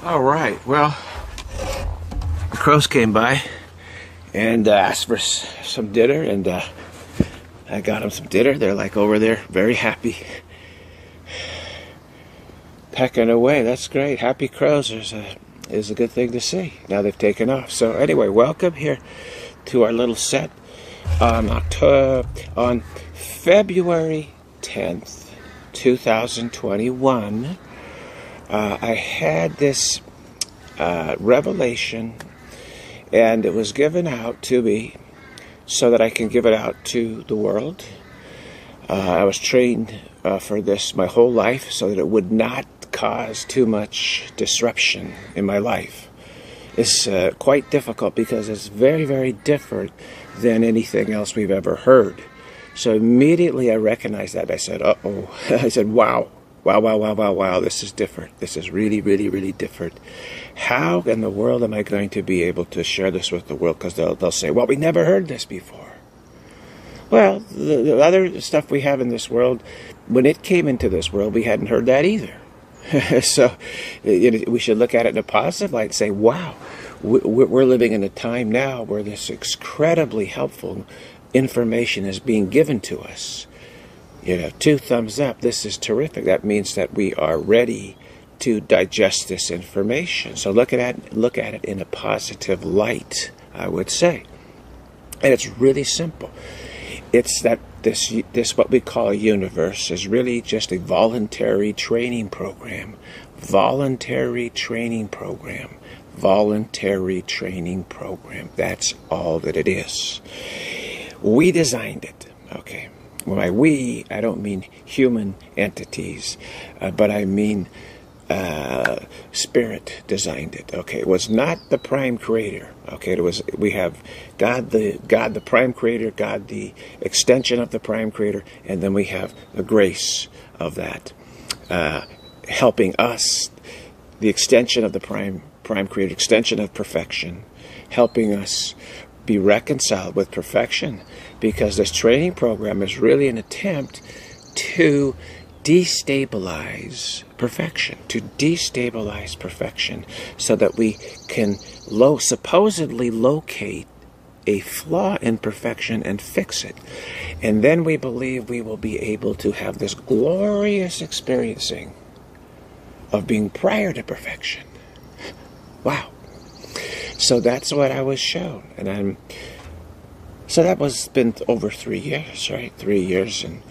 All right, well, the crows came by and asked for some dinner, and I got them some dinner. They're like over there, very happy, pecking away. That's great. Happy crows is a good thing to see. Now they've taken off. So anyway, welcome here to our little set on February 10th, 2021. I had this revelation, and it was given out to me so that I can give it out to the world. I was trained for this my whole life so that it would not cause too much disruption in my life. It's quite difficult because it's very, very different than anything else we've ever heard. So immediately I recognized that. I said, uh-oh. I said, wow. Wow, this is different. This is really, really, really different. How in the world am I going to be able to share this with the world? Because they'll say, well, we never heard this before. Well, the other stuff we have in this world, when it came into this world, we hadn't heard that either. So we should look at it in a positive light and say, wow, we're living in a time now where this incredibly helpful information is being given to us. 2 thumbs up. This is terrific. That means that we are ready to digest this information. So look at it in a positive light, I would say. And it's really simple. It's that this what we call a universe is really just a voluntary training program. Voluntary training program. Voluntary training program. That's all that it is. We designed it. Okay. By we, I don't mean human entities, but I mean Spirit designed it. Okay, it was not the Prime Creator. Okay, we have God the Prime Creator, God the extension of the Prime Creator, and then we have the grace of that helping us, the extension of the Prime Creator, extension of perfection, helping us be reconciled with perfection, because this training program is really an attempt to destabilize perfection, so that we can supposedly locate a flaw in perfection and fix it. And then we believe we will be able to have this glorious experiencing of being prior to perfection. Wow. So that's what I was shown, and so that was been over 3 years, right? 3 years and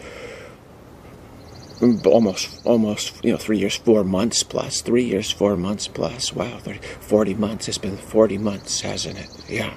almost 3 years, 4 months plus. 3 years, 4 months plus. Wow, 40 months. It's been 40 months, hasn't it? Yeah.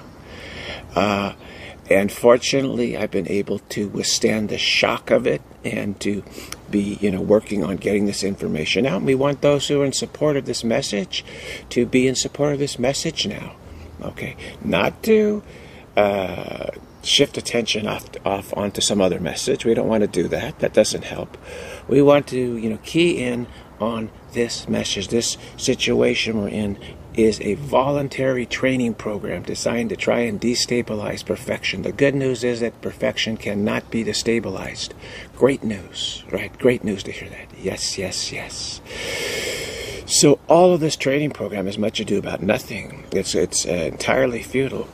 And fortunately, I've been able to withstand the shock of it and to be, working on getting this information out. And we want those who are in support of this message to be in support of this message now. Okay, not to shift attention off onto some other message. We don't want to do that. That doesn't help. We want to, key in on this message. This situation we're in is a voluntary training program designed to try and destabilize perfection. The good news is that perfection cannot be destabilized. Great news, right? Great news to hear that. Yes, yes, yes. So all of this training program is much ado about nothing. It's entirely futile.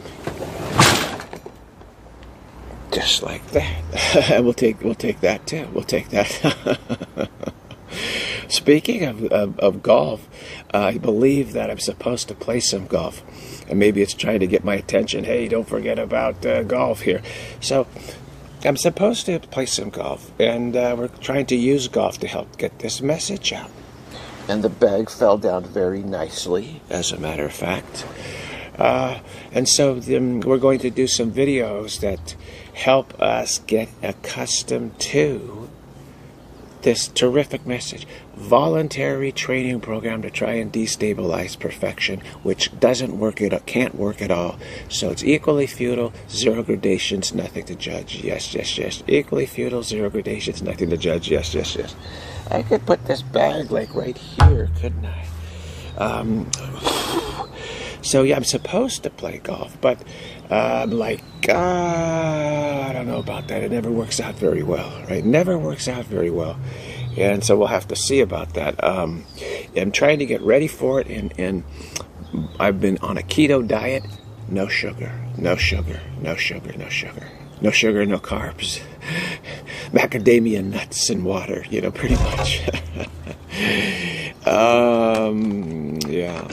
Just like that. we'll take that too. We'll take that. Speaking of golf, I believe that I'm supposed to play some golf. And maybe it's trying to get my attention. Hey, don't forget about golf here. So I'm supposed to play some golf. And we're trying to use golf to help get this message out. And the bag fell down very nicely, as a matter of fact. And so we're going to do some videos that help us get accustomed to this terrific message. Voluntary training program to try and destabilize perfection, which doesn't work, can't work at all. So it's equally futile, 0 gradations, nothing to judge. Yes, yes, yes. Equally futile, 0 gradations, nothing to judge. Yes, yes, yes. I could put this bag like right here, couldn't I? So yeah, I'm supposed to play golf, but I'm like, I don't know about that. It never works out very well, right? Never works out very well. And so we'll have to see about that. I'm trying to get ready for it, and I've been on a keto diet. No sugar, no sugar, no sugar, no sugar. No sugar, no carbs. Macadamia nuts and water, you know, pretty much. Yeah.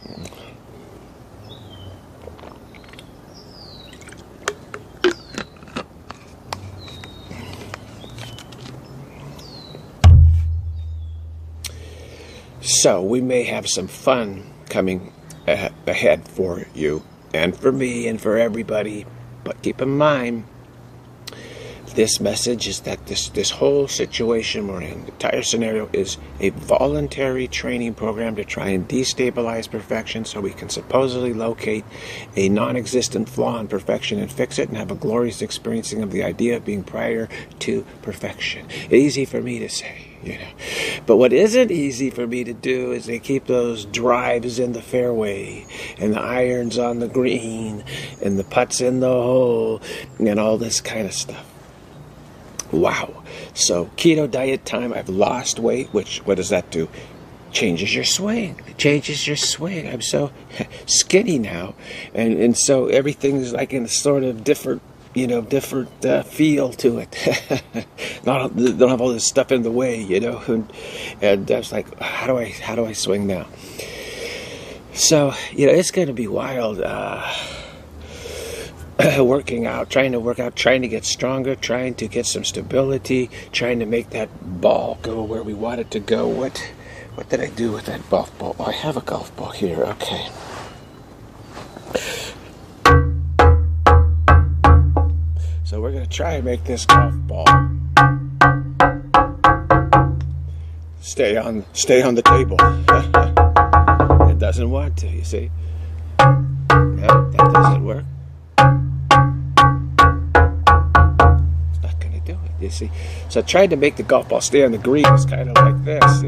So we may have some fun coming ahead for you and for me and for everybody. But keep in mind, this message is that this whole situation we're in, the entire scenario, is a voluntary training program to try and destabilize perfection so we can supposedly locate a non-existent flaw in perfection and fix it and have a glorious experiencing of the idea of being prior to perfection. Easy for me to say, you know. But what isn't easy for me to do is to keep those drives in the fairway and the irons on the green and the putts in the hole and all this kind of stuff. Wow. So keto diet time, I've lost weight, which, what does that do? Changes your swing. It changes your swing. I'm so skinny now. And so everything's like in a sort of different, you know, different feel to it. Don't have all this stuff in the way, you know. And I was like, how do I swing now? So, you know, it's going to be wild. Working out, trying to get stronger, trying to get some stability, trying to make that ball go where we want it to go. What did I do with that golf ball? Oh, I have a golf ball here. Okay. So we're going to try and make this golf ball stay on the table. It doesn't want to, you see. No, that doesn't work. You see, so I tried to make the golf ball stay on the green. It's kind of like this.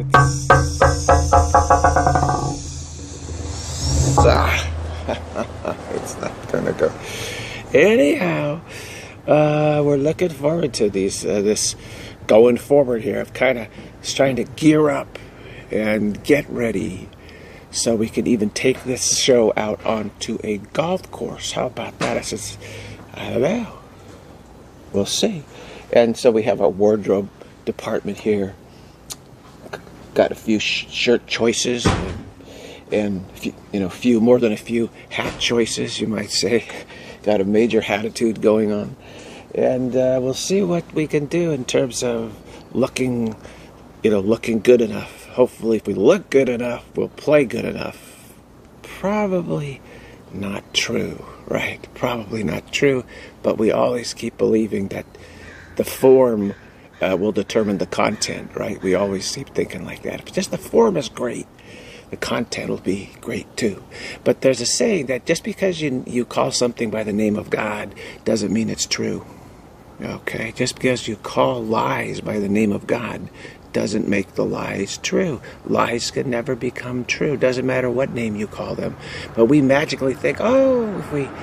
It's not gonna go. Anyhow, we're looking forward to this going forward here. I'm kind of trying to gear up and get ready so we can even take this show out onto a golf course. How about that? I don't know. We'll see. And so we have a wardrobe department here. Got a few shirt choices and more than a few hat choices, you might say. Got a major attitude going on. And we'll see what we can do in terms of looking good enough. Hopefully if we look good enough, we'll play good enough. Probably not true, right? Probably not true, but we always keep believing that the form will determine the content, right? We always keep thinking like that. If just the form is great, the content will be great too. But there's a saying that just because you call something by the name of God doesn't mean it's true. Okay? Just because you call lies by the name of God doesn't make the lies true. Lies can never become true. Doesn't matter what name you call them. But we magically think, oh, if we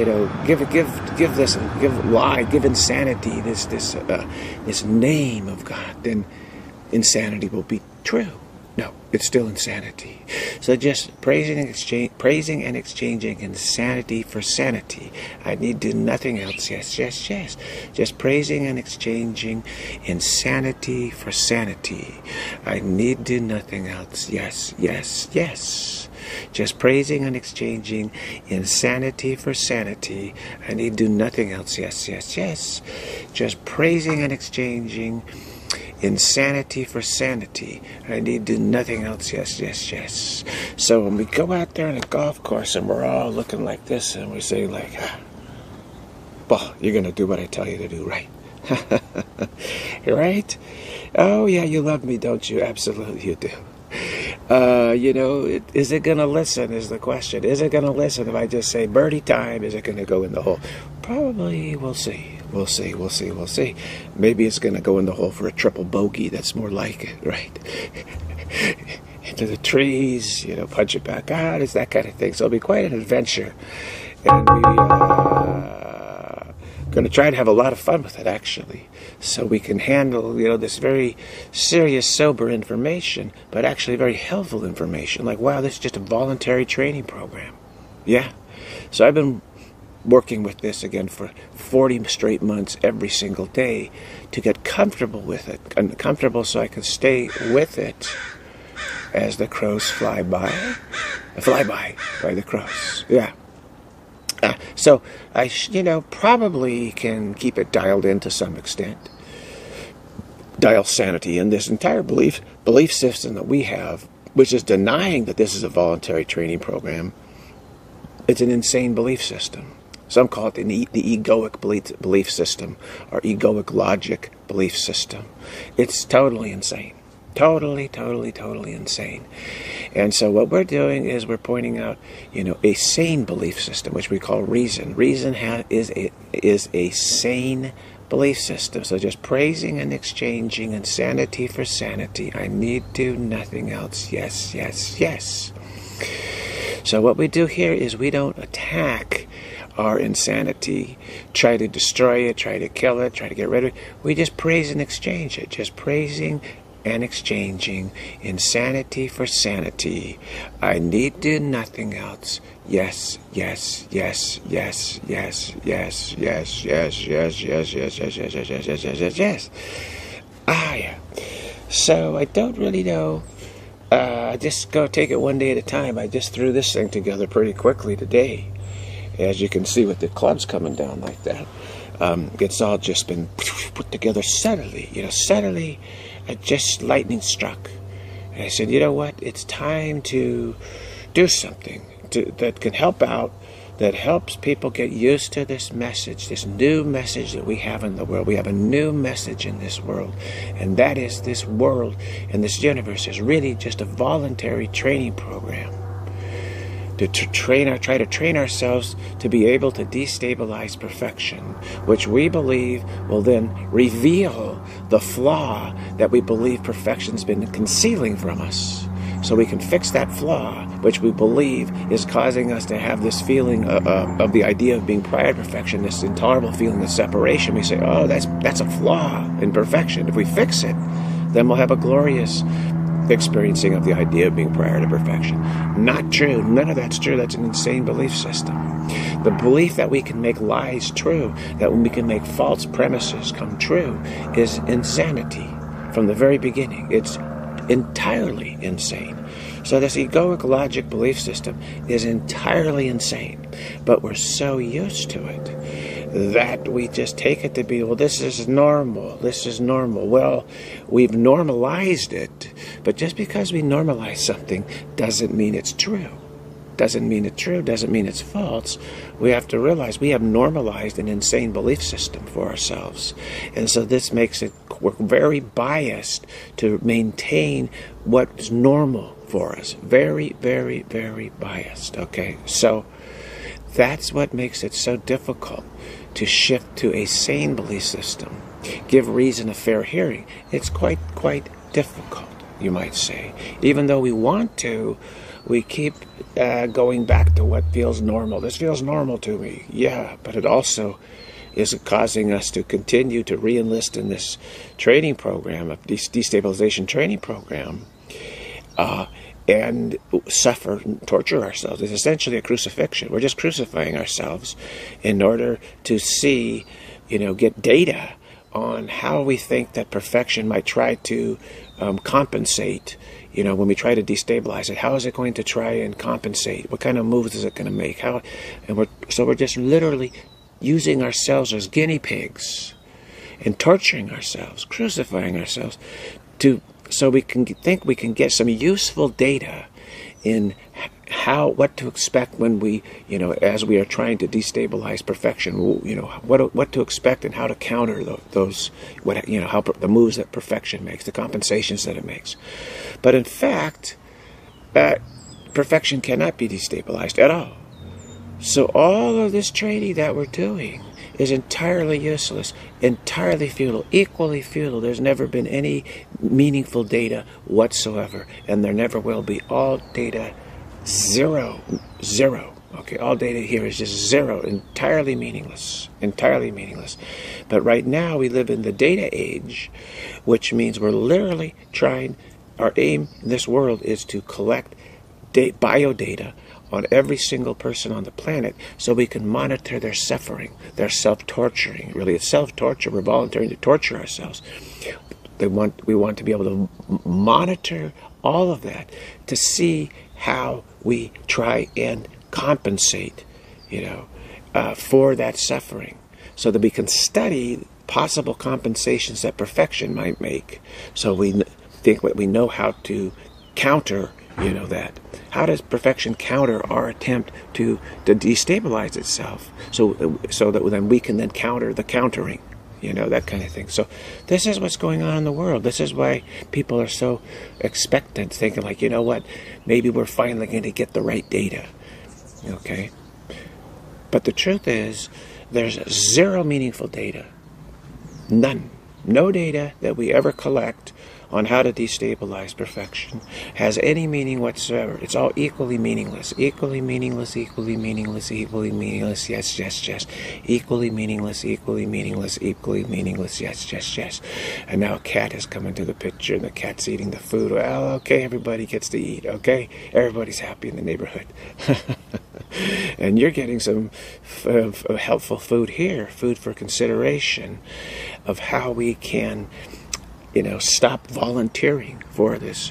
give insanity this name of God, then insanity will be true. No, it's still insanity. So just praising and exchanging insanity for sanity. I need do nothing else. Yes, yes, yes. Just praising and exchanging insanity for sanity. I need do nothing else. Yes, yes, yes. Just praising and exchanging insanity for sanity. I need do nothing else. Yes, yes, yes. Just praising and exchanging insanity for sanity. I need do nothing else. Yes, yes, yes. So when we go out there on a golf course and we're all looking like this and we say like, well, you're going to do what I tell you to do, right? Right? Oh, yeah, you love me, don't you? Absolutely you do. Is it going to listen is the question. Is it going to listen if I just say birdie time? Is it going to go in the hole? Probably. We'll see. We'll see. We'll see. We'll see. Maybe it's going to go in the hole for a triple bogey. That's more like it, right? Into the trees, punch it back out. It's that kind of thing. So it'll be quite an adventure. And we going to try to have a lot of fun with it, actually, so we can handle, this very serious, sober information, but actually very helpful information. Like, wow, this is just a voluntary training program. Yeah. So I've been working with this again for 40 straight months every single day to get comfortable with it, and comfortable so I can stay with it as the crows fly by the crows. Yeah. So I, probably can keep it dialed in to some extent. Dial sanity in this entire belief system that we have, which is denying that this is a voluntary training program. It's an insane belief system. Some call it the egoic belief system, or egoic logic belief system. It's totally insane. Totally insane. And so what we're doing is we're pointing out, a sane belief system, which we call reason. Reason is a sane belief system. So just praising and exchanging insanity for sanity. I need do nothing else. Yes, yes, yes. So what we do here is we don't attack our insanity, try to destroy it, try to kill it, try to get rid of it. We just praise and exchange it. Just praising and exchanging insanity for sanity. I need do nothing else. Yes, yes, yes, yes, yes, yes, yes, yes, yes, yes, yes, yes, yes, yes, yes, yes, yes, yes. Yeah. So I don't really know. Just go take it one day at a time. I just threw this thing together pretty quickly today. As you can see with the clubs coming down like that. It's all just been put together subtly, subtly, just lightning struck. And I said, you know what? It's time to do something that can help out, that helps people get used to this message, this new message that we have in the world. We have a new message in this world, and that is this world and this universe is really just a voluntary training program. To try to train ourselves to be able to destabilize perfection, which we believe will then reveal the flaw that we believe perfection's been concealing from us. So we can fix that flaw, which we believe is causing us to have this feeling of the idea of being prior to perfection, this intolerable feeling of separation. We say, oh, that's a flaw in perfection. If we fix it, then we'll have a glorious experiencing of the idea of being prior to perfection. Not true. None of that's true. That's an insane belief system. The belief that we can make lies true, that we can make false premises come true, is insanity from the very beginning. It's entirely insane. So this egoic logic belief system is entirely insane, but we're so used to it that we just take it to be, well, this is normal. This is normal. Well, we've normalized it, but just because we normalize something doesn't mean it's true. Doesn't mean it's true, doesn't mean it's false. We have to realize we have normalized an insane belief system for ourselves. And so this makes it, we're very biased to maintain what's normal for us. Very, very, very biased, okay? So that's what makes it so difficult to shift to a sane belief system. Give reason a fair hearing. It's quite difficult, you might say. Even though we want to, we keep going back to what feels normal. This feels normal to me. Yeah, but it also is causing us to continue to re-enlist in this training program, a destabilization training program, and suffer and torture ourselves. It's essentially a crucifixion. We're just crucifying ourselves in order to see, get data on how we think that perfection might try to compensate. When we try to destabilize it, how is it going to try and compensate? What kind of moves is it going to make? So we're just literally using ourselves as guinea pigs and torturing ourselves, crucifying ourselves, so we can think we can get some useful data in what to expect when we, as we are trying to destabilize perfection, what to expect and how to counter those, how the moves that perfection makes, the compensations that it makes. But in fact, perfection cannot be destabilized at all. So all of this training that we're doing is entirely useless, entirely futile, equally futile. There's never been any meaningful data whatsoever, and there never will be. All data, zero, Okay, all data here is just zero, entirely meaningless, entirely meaningless. But right now we live in the data age, which means we're literally trying, our aim in this world is to collect biodata on every single person on the planet so we can monitor their suffering, their self-torturing. Really, it's self-torture. We're volunteering to torture ourselves. We want to be able to monitor all of that to see how we try and compensate, for that suffering, so that we can study possible compensations that perfection might make. So we think that we know how to counter, that. How does perfection counter our attempt to destabilize itself, so that then we can then counter the countering, that kind of thing. So this is what's going on in the world. This is why people are so expectant, thinking like, you know what, maybe we're finally going to get the right data. Okay? But the truth is, there's zero meaningful data. None. No data that we ever collect on how to destabilize perfection has any meaning whatsoever. It's all equally meaningless. Equally meaningless, equally meaningless, equally meaningless, yes, yes, yes. Equally meaningless, equally meaningless, equally meaningless, yes, yes, yes. And now a cat has come into the picture, and the cat's eating the food. Well, okay, everybody gets to eat, okay? Everybody's happy in the neighborhood. And you're getting some helpful food here, food for consideration of how we can stop volunteering for this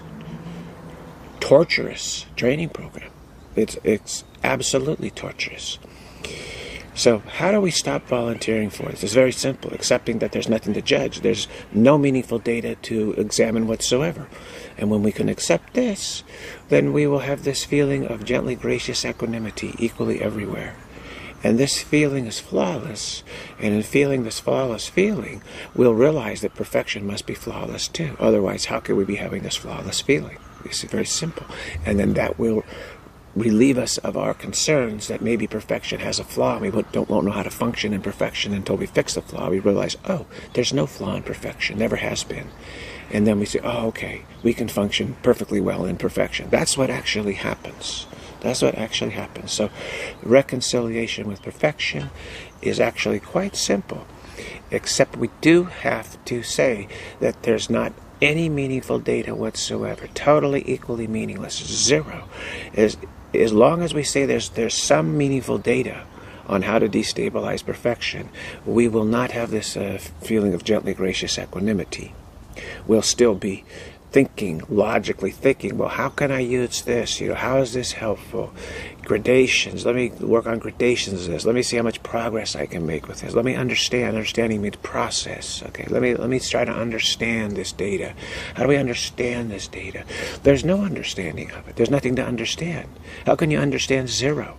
torturous training program. It's absolutely torturous. So how do we stop volunteering for this? It's very simple, accepting that there's nothing to judge. There's no meaningful data to examine whatsoever. And when we can accept this, then we will have this feeling of gently gracious equanimity equally everywhere. And this feeling is flawless, and in feeling this flawless feeling, we'll realize that perfection must be flawless too. Otherwise, how could we be having this flawless feeling? It's very simple. And then that will relieve us of our concerns that maybe perfection has a flaw. We won't know how to function in perfection until we fix the flaw. We realize, oh, there's no flaw in perfection, never has been. And then we say, oh, okay, we can function perfectly well in perfection. That's what actually happens. That's what actually happens. So reconciliation with perfection is actually quite simple, except we do have to say that there's not any meaningful data whatsoever, totally equally meaningless, zero. As long as we say there's some meaningful data on how to destabilize perfection, we will not have this feeling of gently gracious equanimity. We'll still be logically thinking, well, how can I use this? How is this helpful? Gradations. Let me work on gradations of this. Let me see how much progress I can make with this. Let me understand. Understanding means process. Okay. Let me try to understand this data. How do we understand this data? There's no understanding of it. There's nothing to understand. How can you understand zero?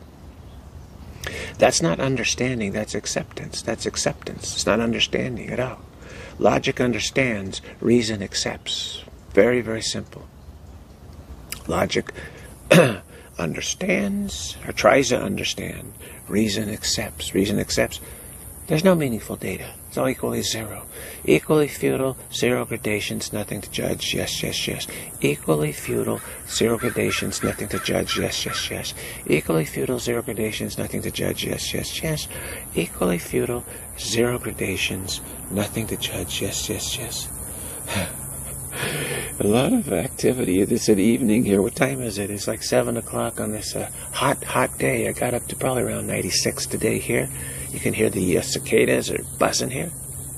That's not understanding. That's acceptance. That's acceptance. It's not understanding at all. Logic understands. Reason accepts. Very, very simple. Logic understands, or tries to understand. Reason accepts. Reason accepts. There's no meaningful data. It's all equally zero. Equally futile, zero gradations, nothing to judge, yes, yes, yes. Equally futile, zero gradations, nothing to judge, yes, yes, yes. Equally futile, zero gradations, nothing to judge, yes, yes, yes. Equally futile, zero gradations, nothing to judge, yes, yes, yes. A lot of activity. It's an evening here. What time is it? It's like 7 o'clock on this hot day. I got up to probably around 96 today here. You can hear the cicadas are buzzing here.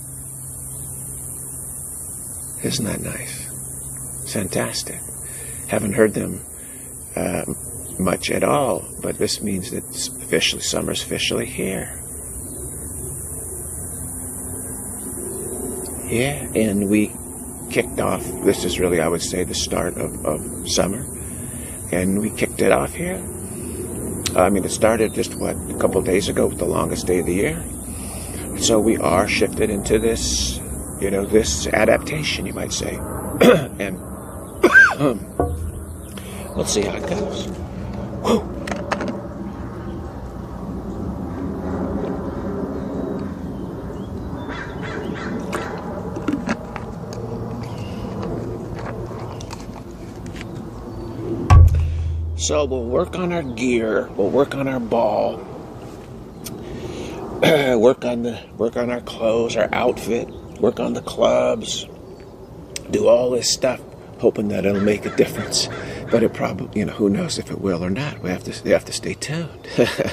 Isn't that nice? It's fantastic. Haven't heard them much at all, but this means that summer's officially here. Yeah, and we kicked off, this is really, I would say, the start of summer, and we kicked it off here. It started just, a couple of days ago, the longest day of the year. So we are shifted into this, this adaptation, you might say. And let's see how it goes. Whew. So we'll work on our gear, we'll work on our ball, work on our clothes, our outfit, work on the clubs, do all this stuff, hoping that it'll make a difference. But it probably, who knows if it will or not. We have to stay tuned.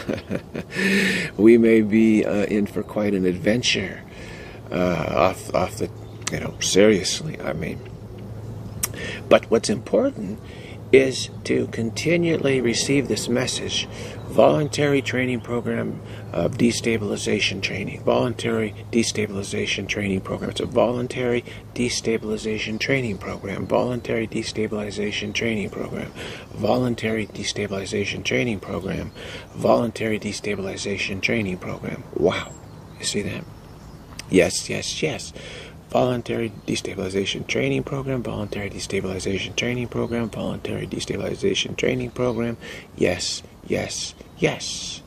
We may be in for quite an adventure. Off the, seriously, I mean. But what's important is to continually receive this message. Voluntary training program of destabilization training. Voluntary destabilization training program. It's a voluntary destabilization training program. Voluntary destabilization training program. Voluntary destabilization training program. Voluntary destabilization training program. Wow. You see that? Yes, yes, yes. Voluntary destabilization training program, voluntary destabilization training program, voluntary destabilization training program. Yes, yes, yes.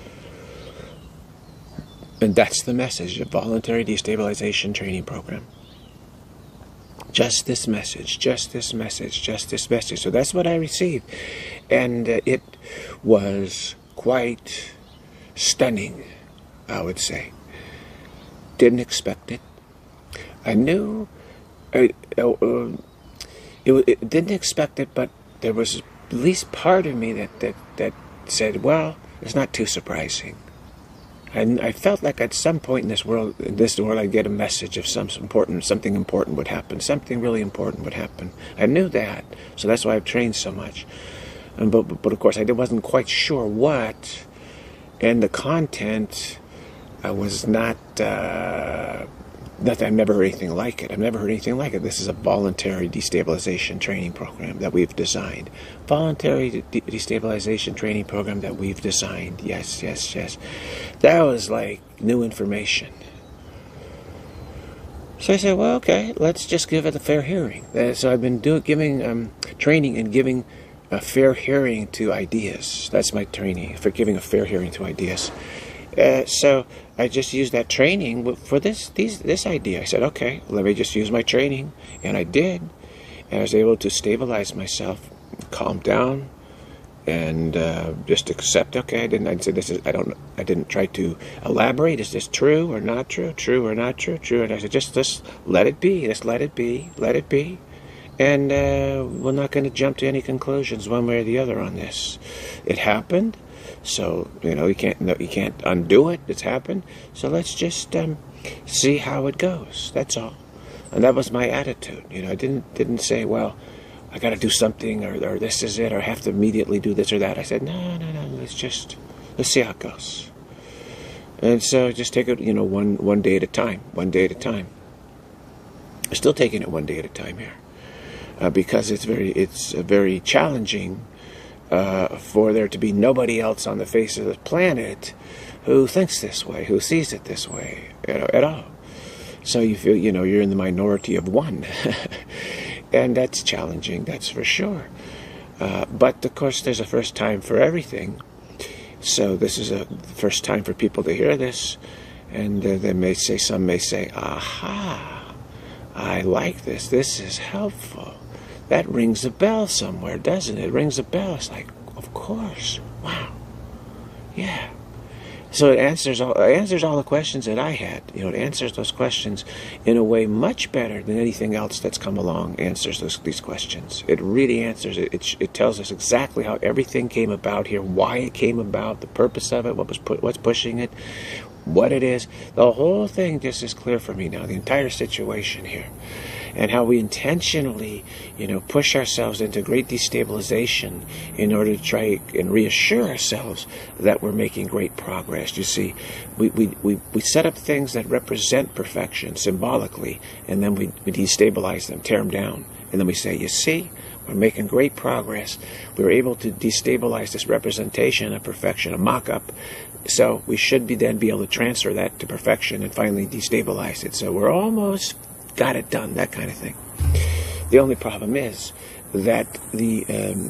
And that's the message of voluntary destabilization training program. Just this message, just this message, just this message. So that's what I received. And it was quite stunning, I would say. Didn't expect it. I knew it didn't expect it, but there was at least part of me that said, well, it's not too surprising. And I felt like at some point in this world, I'd get a message of something important would happen, something really important would happen. I knew that, so that's why I've trained so much. But of course, I wasn't quite sure what, and the content was not. I've never heard anything like it. I've never heard anything like it. This is a voluntary destabilization training program that we've designed. Voluntary destabilization training program that we've designed. Yes, yes, yes. That was like new information. So I said, well, okay, let's just give it a fair hearing. So I've been giving training and giving a fair hearing to ideas. That's my training, for giving a fair hearing to ideas. So I just used that training for this idea. I said, okay, let me just use my training, and I did, and I was able to stabilize myself, calm down, and just accept. Okay, I didn't try to elaborate. Is this true or not true? True or not true? True. And I said, just let it be. Just let it be. Let it be. And we're not going to jump to any conclusions one way or the other on this. It happened. So, you can't undo it. It's happened. So let's just see how it goes. That's all. And that was my attitude. I didn't say, well, I got to do something, or this is it, or I have to immediately do this or that. I said, no. Let's see how it goes. And so just take it, one day at a time. One day at a time. I'm still taking it one day at a time here, because it's very challenging. For there to be nobody else on the face of the planet who thinks this way, who sees it this way, at all. So you feel, you're in the minority of one. And that's challenging, that's for sure. But, of course, there's a first time for everything. So this is a first time for people to hear this. And some may say, aha, I like this. This is helpful. That rings a bell somewhere, doesn't it? It rings a bell. It's like, of course. Wow. Yeah. So it answers all the questions that I had. It answers those questions in a way much better than anything else that's come along answers these questions. It really answers it. It tells us exactly how everything came about here, why it came about, the purpose of it, what's pushing it, what it is. The whole thing just is clear for me now, the entire situation here. And how we intentionally, push ourselves into great destabilization in order to try and reassure ourselves that we're making great progress. You see, we set up things that represent perfection symbolically, and then we destabilize them, tear them down. And then we say, you see, we're making great progress. We were able to destabilize this representation of perfection, a mock-up. So we should then be able to transfer that to perfection and finally destabilize it. So we're almost got it done, that kind of thing. The only problem is that the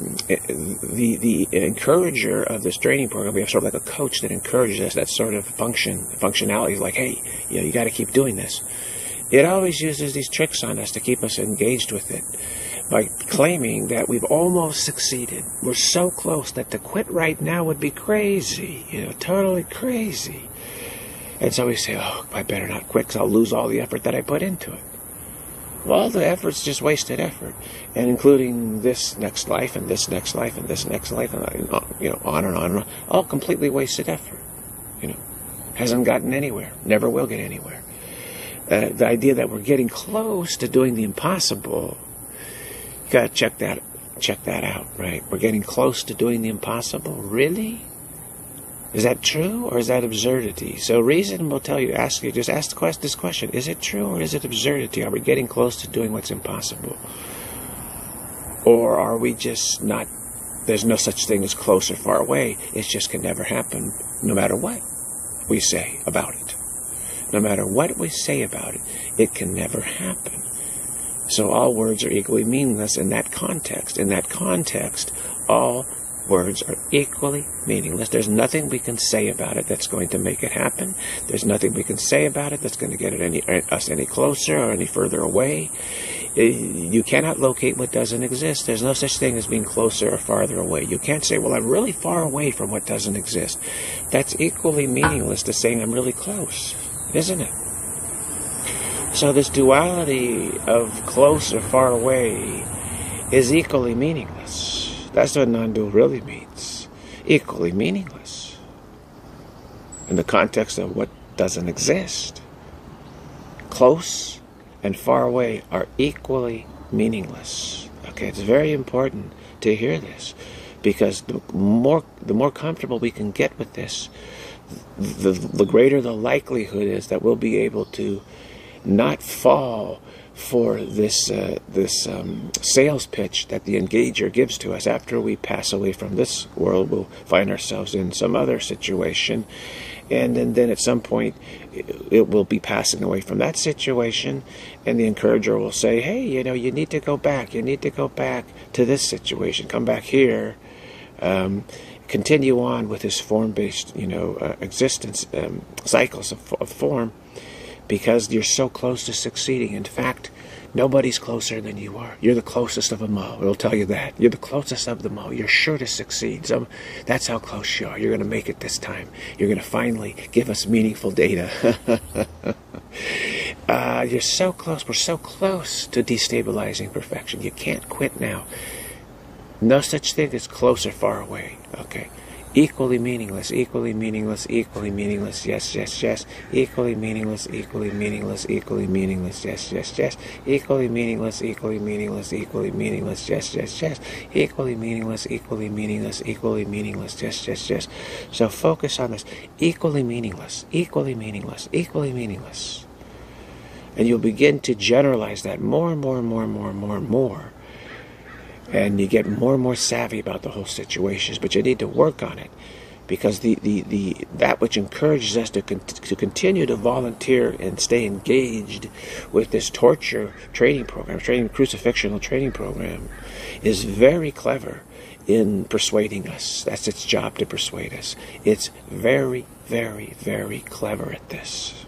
encourager of this training program, we have sort of like a coach that encourages us, that sort of functionality, like, hey, you got to keep doing this. It always uses these tricks on us to keep us engaged with it. by claiming that we've almost succeeded. We're so close that to quit right now would be crazy, totally crazy. And so we say, oh, I better not quit because I'll lose all the effort that I put into it. Well, the effort's just wasted effort, and including this next life and this next life and this next life, and on and on, all completely wasted effort. Hasn't gotten anywhere, never will get anywhere. The idea that we're getting close to doing the impossible, you got to check that out, right? We're getting close to doing the impossible, really? Is that true, or is that absurdity? So reason will tell you, just ask this question, is it true or is it absurdity? Are we getting close to doing what's impossible? Or are we just not, there's no such thing as close or far away, it just can never happen, no matter what we say about it. No matter what we say about it, it can never happen. So all words are equally meaningless in that context. In that context, all words are equally meaningless. There's nothing we can say about it that's going to make it happen. There's nothing we can say about it that's going to get us any closer or any further away. You cannot locate what doesn't exist. There's no such thing as being closer or farther away. You can't say, well, I'm really far away from what doesn't exist. That's equally meaningless to saying I'm really close, isn't it? So this duality of close or far away is equally meaningless. That's what non-dual really means. Equally meaningless. In the context of what doesn't exist. Close and far away are equally meaningless. Okay, it's very important to hear this, because the more comfortable we can get with this, the greater the likelihood is that we'll be able to not fall for this sales pitch that the engager gives to us. After we pass away from this world, we'll find ourselves in some other situation, and then at some point it will be passing away from that situation, and the encourager will say, hey, you need to go back to this situation, come back here, continue on with this form-based existence, cycles of form, because you're so close to succeeding. In fact, nobody's closer than you are. You're the closest of them all. It'll tell you that. You're the closest of them all. You're sure to succeed. So that's how close you are. You're going to make it this time. You're going to finally give us meaningful data. You're so close. We're so close to destabilizing perfection. You can't quit now. No such thing as close or far away. Okay. Equally meaningless, equally meaningless, equally meaningless, yes, yes, yes. Equally meaningless, equally meaningless, equally meaningless, yes, yes, yes. Equally meaningless, equally meaningless, equally meaningless, yes, yes, yes. Equally meaningless, equally meaningless, equally meaningless, yes, yes, yes. So focus on this. Equally meaningless, equally meaningless, equally meaningless. And you'll begin to generalize that more and more and more and more and more and more. And you get more and more savvy about the whole situations, but you need to work on it, because that which encourages us to continue to volunteer and stay engaged with this torture training program, crucifixional training program, is very clever in persuading us. That's its job, to persuade us. It's very, very, very clever at this.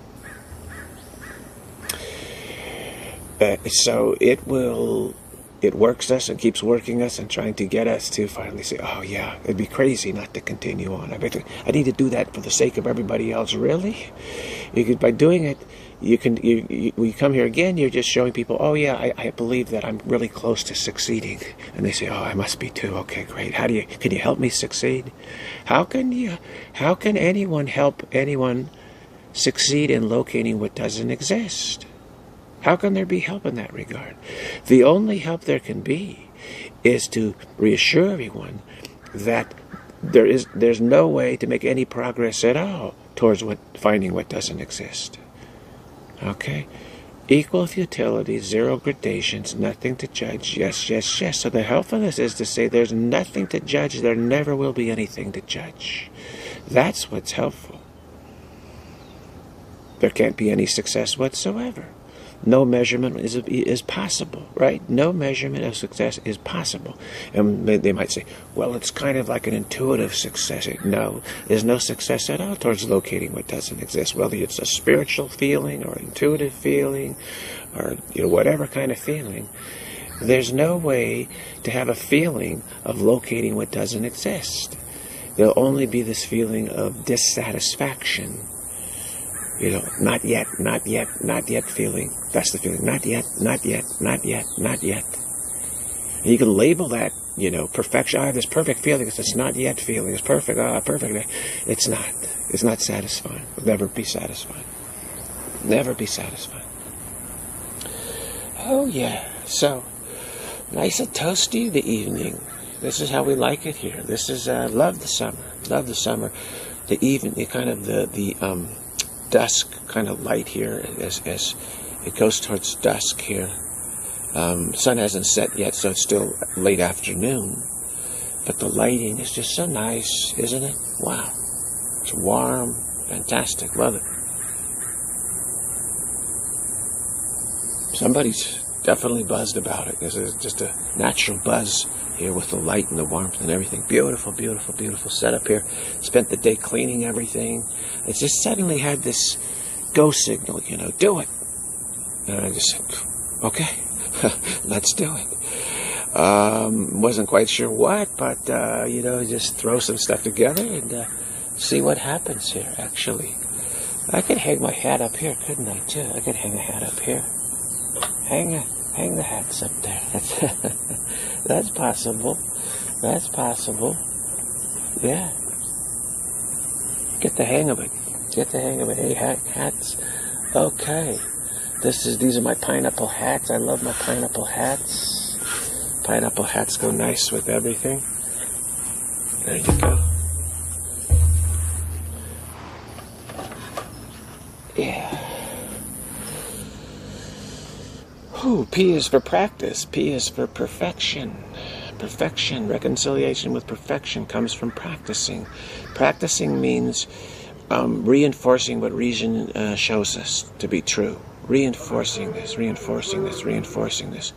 So it works us and keeps working us and trying to get us to finally say, oh yeah, it'd be crazy not to continue on. I need to do that for the sake of everybody else. Really? By doing it, when you come here again, you're just showing people, oh yeah, I believe that I'm really close to succeeding. And they say, oh, I must be too. Okay, great. Can you help me succeed? How can anyone help anyone succeed in locating what doesn't exist? How can there be help in that regard? The only help there can be is to reassure everyone that there's no way to make any progress at all towards finding what doesn't exist. Okay? Equal futility, zero gradations, nothing to judge, yes, yes, yes. So the helpfulness is to say there's nothing to judge, there never will be anything to judge. That's what's helpful. There can't be any success whatsoever. No measurement is possible, right? No measurement of success is possible. And they might say, well, it's kind of like an intuitive success. No, there's no success at all towards locating what doesn't exist, whether it's a spiritual feeling or intuitive feeling or whatever kind of feeling. There's no way to have a feeling of locating what doesn't exist. There'll only be this feeling of dissatisfaction. You know, not yet, not yet, not yet feeling. That's the feeling. Not yet, not yet, not yet, not yet. And you can label that, you know, perfection. I have this perfect feeling. It's not yet feeling. It's perfect. Perfect. It's not. It's not satisfying. It'll never be satisfying. Never be satisfied. Oh yeah. So, nice and toasty the evening. This is how we like it here. This is, love the summer. Love the summer. The evening, kind of the dusk kind of light here as it goes towards dusk here. Sun hasn't set yet, so it's still late afternoon. But the lighting is just so nice, isn't it? Wow. It's warm, fantastic, love it. Somebody's definitely buzzed about it. There's just a natural buzz here with the light and the warmth and everything. Beautiful, beautiful, beautiful setup here. Spent the day cleaning everything. It just suddenly had this go signal, you know, do it. And I just said, okay, let's do it. Wasn't quite sure what, but, you know, just throw some stuff together and see what happens here, actually. I could hang my hat up here, couldn't I, too? I could hang a hat up here. Hang the hats up there. That's possible. That's possible. Yeah. Get the hang of it. Get the hang of it. Hey, hats. Okay. These are my pineapple hats. I love my pineapple hats. Pineapple hats go nice with everything. There you go. Yeah. Ooh, P is for practice. P is for perfection. Perfection, reconciliation with perfection comes from practicing. Practicing means reinforcing what reason shows us to be true. Reinforcing this, reinforcing this, reinforcing this.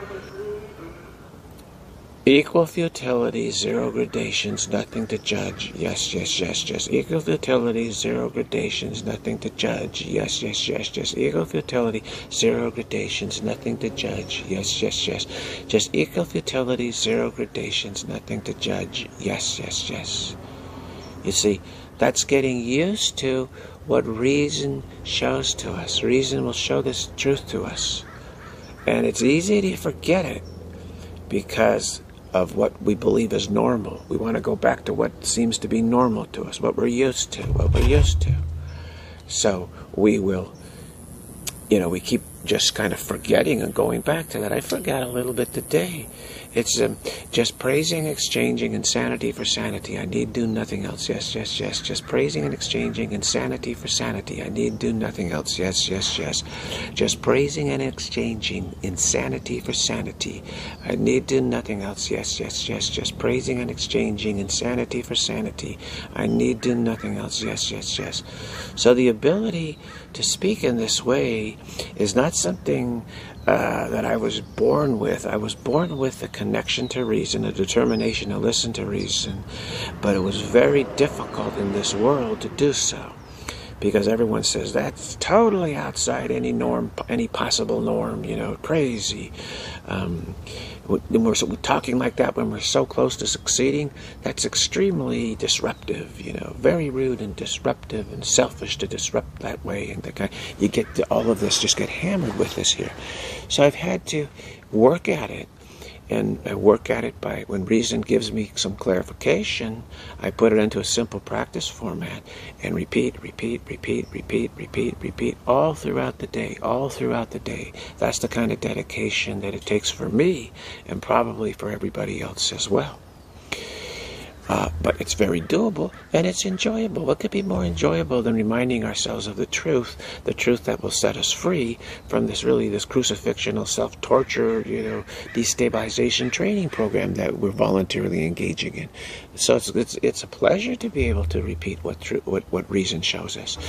Equal futility, zero gradations, nothing to judge. Yes, yes, yes, yes. Equal futility, zero gradations, nothing to judge. Yes, yes, yes, yes. Equal futility, zero gradations, nothing to judge. Yes, yes, yes. Just equal futility, zero gradations, nothing to judge. Yes, yes, yes. You see, that's getting used to what reason shows to us. Reason will show this truth to us. And it's easy to forget it because of what we believe is normal. We want to go back to what seems to be normal to us, what we're used to, what we're used to. So we will, you know, we keep just kind of forgetting and going back to that. I forgot a little bit today. It's just praising, exchanging insanity for sanity. I need do nothing else. Yes, yes, yes. Just praising and exchanging insanity for sanity. I need do nothing else. Yes, yes, yes. Just praising and exchanging insanity for sanity. I need do nothing else. Yes, yes, yes. Just praising and exchanging insanity for sanity. I need do nothing else. Yes, yes, yes. So the ability to speak in this way is not something that I was born with. I was born with a connection to reason, a determination to listen to reason, but it was very difficult in this world to do so because everyone says that's totally outside any norm, any possible norm, you know, crazy. We're talking like that when we're so close to succeeding. That's extremely disruptive, you know, very rude and disruptive and selfish to disrupt that way. And you get to, all of this just get hammered with this here. So I've had to work at it. And I work at it by, when reason gives me some clarification, I put it into a simple practice format and repeat, repeat, repeat, repeat, repeat, repeat, all throughout the day, all throughout the day. That's the kind of dedication that it takes for me and probably for everybody else as well. But it's very doable and it's enjoyable. What could be more enjoyable than reminding ourselves of the truth that will set us free from this crucifixial self-torture, you know, destabilization training program that we're voluntarily engaging in. So it's a pleasure to be able to repeat what reason shows us.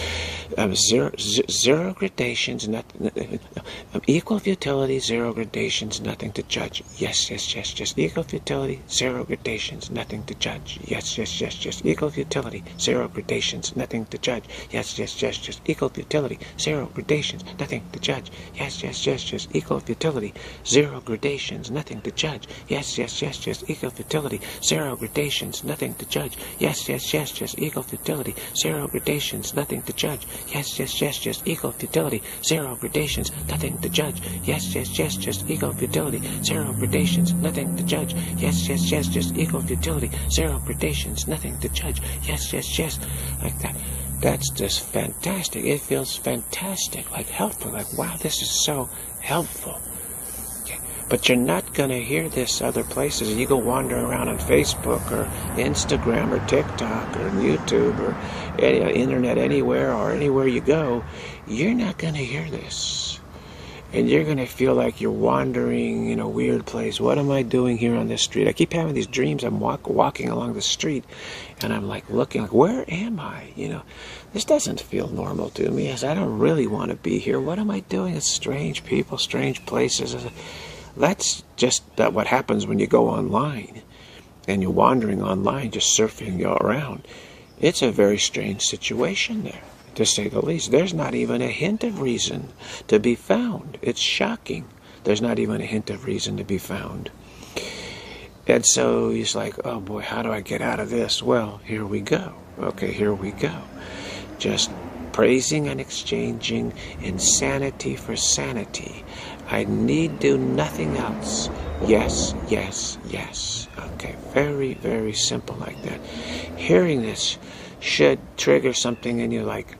Zero gradations, nothing, equal futility, zero gradations, nothing to judge. Yes, yes, yes, just equal futility, zero gradations, nothing to judge. judge. Yes, yes, yes, yes. Equal futility, zero gradations, nothing to judge. Yes, yes, yes, yes. Equal futility, zero gradations, nothing to judge. Yes, yes, yes, yes. Equal futility, zero gradations, nothing to judge. Yes, yes, yes, yes. Equal futility, zero gradations, nothing to judge. Yes, yes, yes, yes. Equal futility, zero gradations, nothing to judge. Yes, yes, yes, yes. Equal futility, zero gradations, nothing to judge. Yes, yes, yes, yes. Equal futility, zero gradations, nothing to judge. Yes, yes, yes, just equal futility, zero gradations, nothing to judge. Yes, yes, yes, like that. That's just fantastic. It feels fantastic, like helpful, like wow, this is so helpful. Okay. But you're not going to hear this other places. You go wandering around on Facebook or Instagram or TikTok or YouTube or internet anywhere or anywhere you go, you're not going to hear this. And you're going to feel like you're wandering in a weird place. What am I doing here on this street? I keep having these dreams. I'm walking along the street, and I'm like looking, like, where am I? This doesn't feel normal to me. I don't really want to be here. What am I doing? It's strange people, strange places. That's just what happens when you go online, and you're wandering online, just surfing around. It's a very strange situation there, to say the least. There's not even a hint of reason to be found. It's shocking. There's not even a hint of reason to be found. And so he's like, oh boy, how do I get out of this? Well, here we go. Okay, here we go. Just praising and exchanging insanity for sanity. I need do nothing else. Yes, yes, yes. Okay, very, very simple like that. Hearing this should trigger something in you like,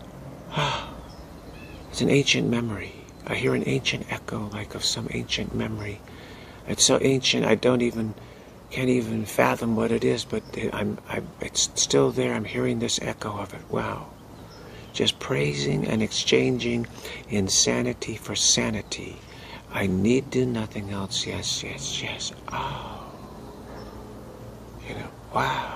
it's an ancient memory. I hear an ancient echo, like of some ancient memory. It's so ancient, I can't even fathom what it is, but it's still there. I'm hearing this echo of it. Wow. Just praising and exchanging insanity for sanity. I need do nothing else. Yes, yes, yes. Oh. Wow.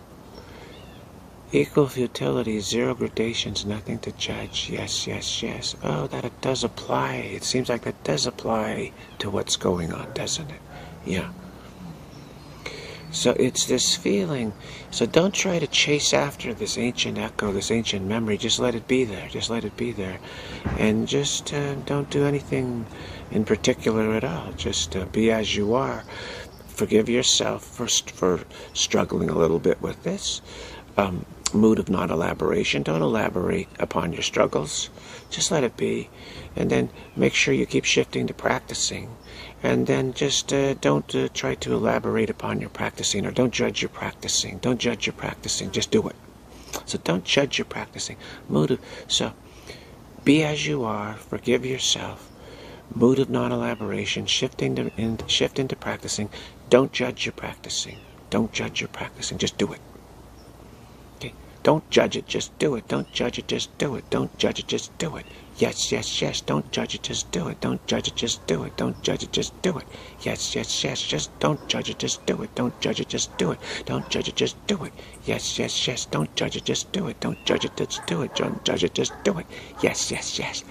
Equal futility, zero gradations, nothing to judge. Yes, yes, yes. Oh, that it does apply. It seems like that does apply to what's going on, doesn't it? Yeah. So it's this feeling. So don't try to chase after this ancient echo, this ancient memory. Just let it be there. Just let it be there. And just don't do anything in particular at all. Just be as you are. Forgive yourself for struggling a little bit with this. Mood of non-elaboration. Don't elaborate upon your struggles. Just let it be. And then make sure you keep shifting to practicing. And then just don't try to elaborate upon your practicing, or don't judge your practicing. Don't judge your practicing. Just do it. So don't judge your practicing. So be as you are. Forgive yourself. Mood of non-elaboration. Shift into practicing. Don't judge your practicing. Don't judge your practicing. Just do it. Don't judge it, just do it. Don't judge it, just do it. Don't judge it, just do it. Yes, yes, yes. Don't judge it, just do it. Don't judge it, just do it. Don't judge it, just do it. Yes, yes, yes. Just don't judge it, just do it. Don't judge it, just do it. Don't judge it, just do it. Yes, yes, yes. Don't judge it, just do it. Don't judge it, just do it. Don't judge it, just do it. Yes, yes, yes.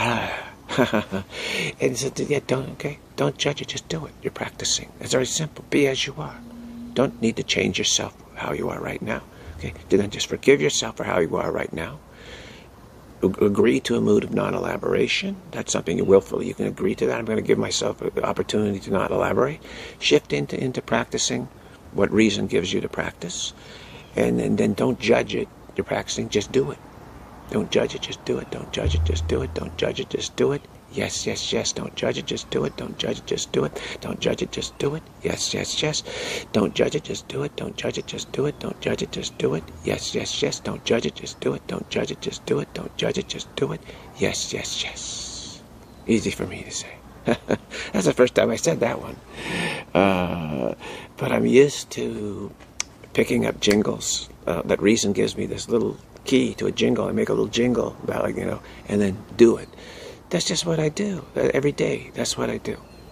And so, yeah, don't judge it, just do it. You're practicing. It's very simple. Be as you are. Don't need to change yourself how you are right now. Okay, then just forgive yourself for how you are right now. Agree to a mood of non-elaboration. That's something you willfully. You can agree to that. I'm going to give myself the opportunity to not elaborate. Shift into practicing what reason gives you to practice. And then don't judge it. You're practicing, just do it. Don't judge it, just do it. Don't judge it, just do it. Don't judge it, just do it. Yes, yes, yes. Don't judge it, just do it. Don't judge it, just do it. Don't judge it, just do it. Yes, yes, yes. Don't judge it, just do it. Don't judge it, just do it. Don't judge it, just do it. Yes, yes, yes. Don't judge it, just do it. Don't judge it, just do it. Don't judge it, just do it. Yes, yes, yes. Easy for me to say. That's the first time I said that one. But I'm used to picking up jingles. That reason gives me this little key to a jingle. I make a little jingle about, and then do it. That's just what I do every day. That's what I do.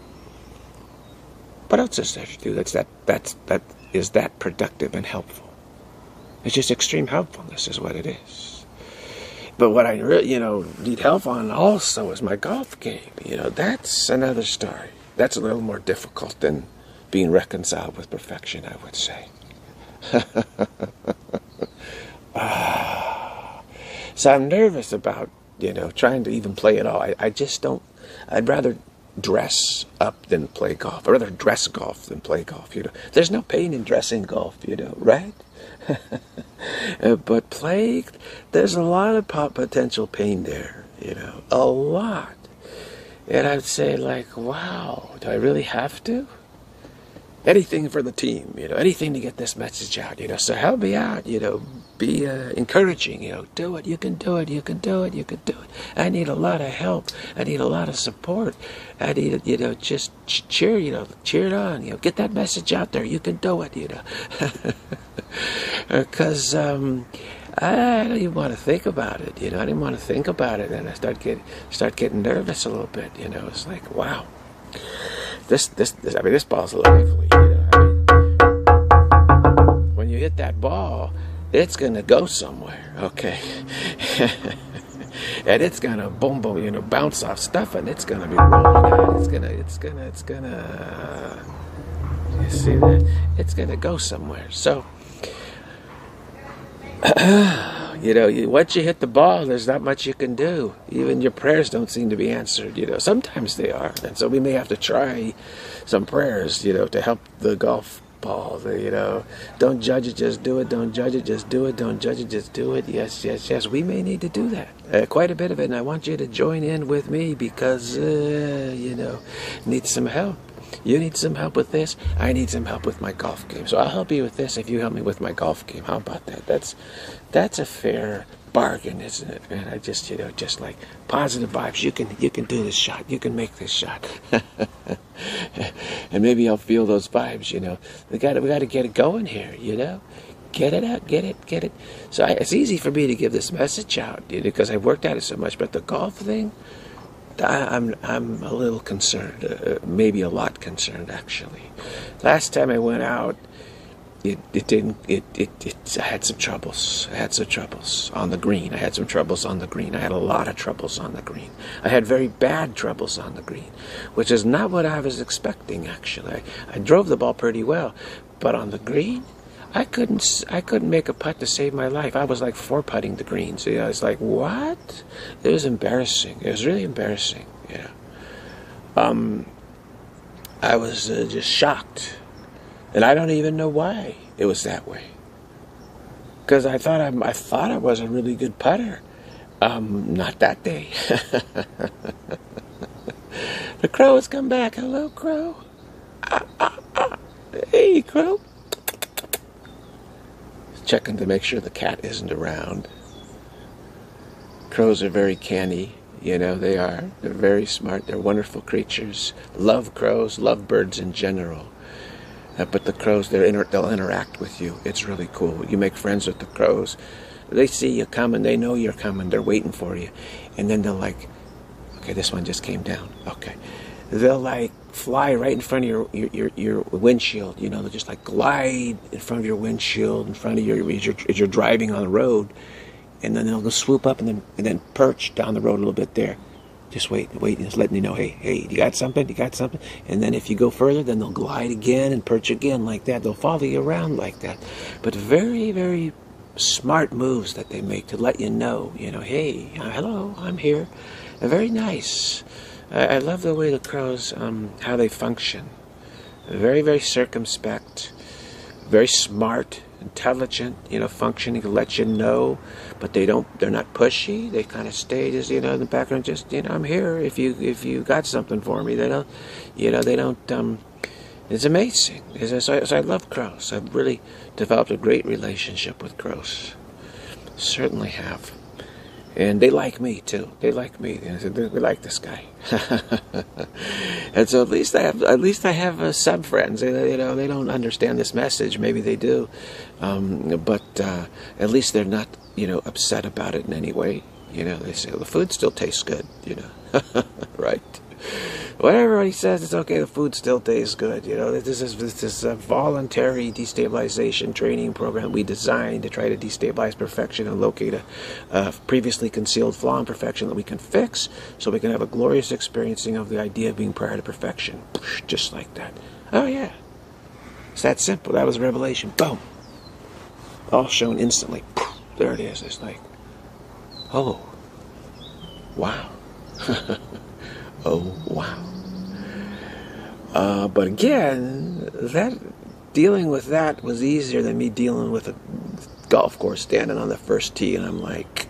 What else is there to do? That is that productive and helpful. It's just extreme helpfulness is what it is. But what I really, need help on also is my golf game. That's another story. That's a little more difficult than being reconciled with perfection, I would say. So I'm nervous about, trying to even play it all. I just don't, I'd rather dress up than play golf. I'd rather dress golf than play golf, There's no pain in dressing golf, right? But play, there's a lot of potential pain there, a lot. And I'd say, like, wow, do I really have to? Anything for the team, anything to get this message out, so help me out, be encouraging, do it, you can do it, you can do it, you can do it. I need a lot of help, I need a lot of support, I need, just cheer, cheer it on, get that message out there, you can do it, Because I don't even want to think about it, I didn't want to think about it, and I start getting nervous a little bit, it's like, wow. This ball's lively, when you hit that ball, it's gonna go somewhere, okay? And it's gonna boom, bounce off stuff, and it's gonna be rolling out. It's gonna. You see that? It's gonna go somewhere. So, once you hit the ball, there's not much you can do. Even your prayers don't seem to be answered, Sometimes they are. And so we may have to try some prayers, to help the golf ball. Don't judge it, just do it. Don't judge it, just do it. Don't judge it, just do it. Yes, yes, yes. We may need to do that. Quite a bit of it. And I want you to join in with me because, need some help. You need some help with this. I need some help with my golf game. So I'll help you with this if you help me with my golf game. How about that? That's a fair bargain, isn't it? And I just, just like positive vibes. You can do this shot. You can make this shot. And maybe I'll feel those vibes. We got to get it going here. Get it out. Get it. So it's easy for me to give this message out because I've worked at it so much. But the golf thing, I'm a little concerned, maybe a lot concerned actually. Last time I went out, I had some troubles. I had on the green. I had a lot of troubles on the green. I had very bad troubles on the green, which is not what I was expecting actually. I drove the ball pretty well, but on the green, I couldn't make a putt to save my life. I was like 4-putting the greens. It's like, what? It was embarrassing. It was really embarrassing. I was just shocked, and I don't even know why it was that way. Because I thought I was a really good putter. Not that day. The crow has come back. Hello, crow. Hey, crow. Checking to make sure the cat isn't around. Crows are very canny, they are. They're very smart. They're wonderful creatures. Love crows, love birds in general. But the crows, they'll interact with you. It's really cool. You make friends with the crows. They see you coming. They know you're coming. They're waiting for you. And then they'll like, okay, this one just came down. Okay. They'll like fly right in front of your windshield. They'll just like glide in front of your windshield, in front of as you're driving on the road, and then they'll go swoop up and then perch down the road a little bit there. Just wait, just letting you know, hey, you got something? And then if you go further, then they'll glide again and perch again like that. They'll follow you around like that. But very, very smart moves that they make to let you know, hey, hello, I'm here. Very nice. I love the way the crows, how they function. Very, very circumspect, very smart, intelligent, functioning to let you know, but they're not pushy. They kind of stay just, in the background, just, I'm here if you got something for me. They don't, it's amazing. So I love crows. I've really developed a great relationship with crows. Certainly have. And they like me too. They like me. They like this guy. And so at least I have some friends. They don't understand this message. Maybe they do, but at least they're not upset about it in any way. They say, well, the food still tastes good. Right. Whatever he says, it's okay. The food still tastes good. This is a voluntary destabilization training program we designed to try to destabilize perfection and locate a previously concealed flaw in perfection that we can fix, so we can have a glorious experiencing of the idea of being prior to perfection, just like that. Oh yeah, it's that simple. That was a revelation. Boom. all shown instantly. There it is. It's like, oh, wow. Oh, wow. But again, dealing with that was easier than me dealing with a golf course standing on the first tee, and I'm like,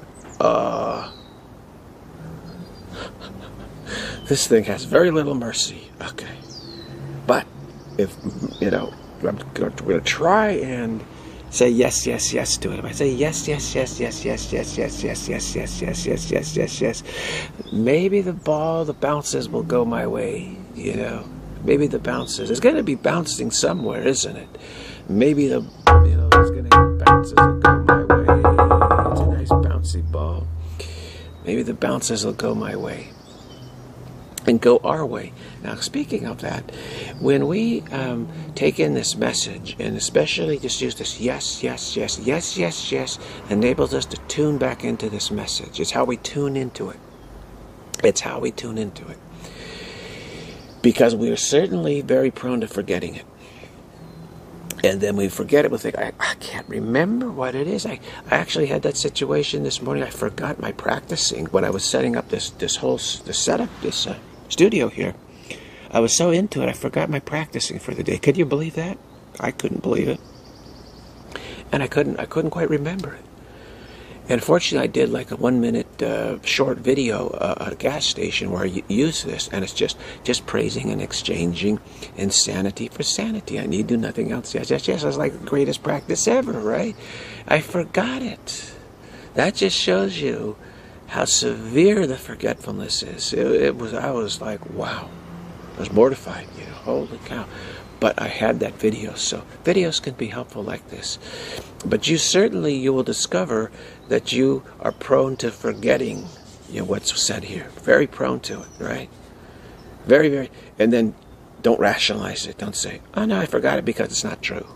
this thing has very little mercy. Okay. But if, you know, I'm going to try and say yes, yes, yes to it. If I say yes, yes, yes, yes, yes, yes, yes, yes, yes, yes, yes, yes, yes, yes, yes, maybe the bounces will go my way, you know. Maybe the bounces. It's going to be bouncing somewhere, isn't it? Maybe there's going to be bounces will go my way. It's a nice bouncy ball. Maybe the bounces will go my way and go our way. Now, speaking of that, when we take in this message, and especially just use this yes, yes, yes, yes, yes, yes, enables us to tune back into this message. It's how we tune into it. It's how we tune into it. Because we are certainly very prone to forgetting it. And then we forget it, we think, I can't remember what it is. I actually had that situation this morning. I forgot my practicing when I was setting up this setup, this studio here. I was so into it, I forgot my practicing for the day. Could you believe that? I couldn't believe it. And I couldn't quite remember it. And fortunately, I did like a 1-minute short video at a gas station where I use this, and it's just praising and exchanging insanity for sanity. I need do nothing else. Yes, yes, yes. It's like the greatest practice ever, right? I forgot it. That just shows you how severe the forgetfulness is. I was like, wow. I was mortified, you know, holy cow. But I had that video, so videos can be helpful like this. But you will discover that you are prone to forgetting, you know, what's said here. Very prone to it, right? Very, very. And then don't rationalize it. Don't say, oh no, I forgot it because it's not true.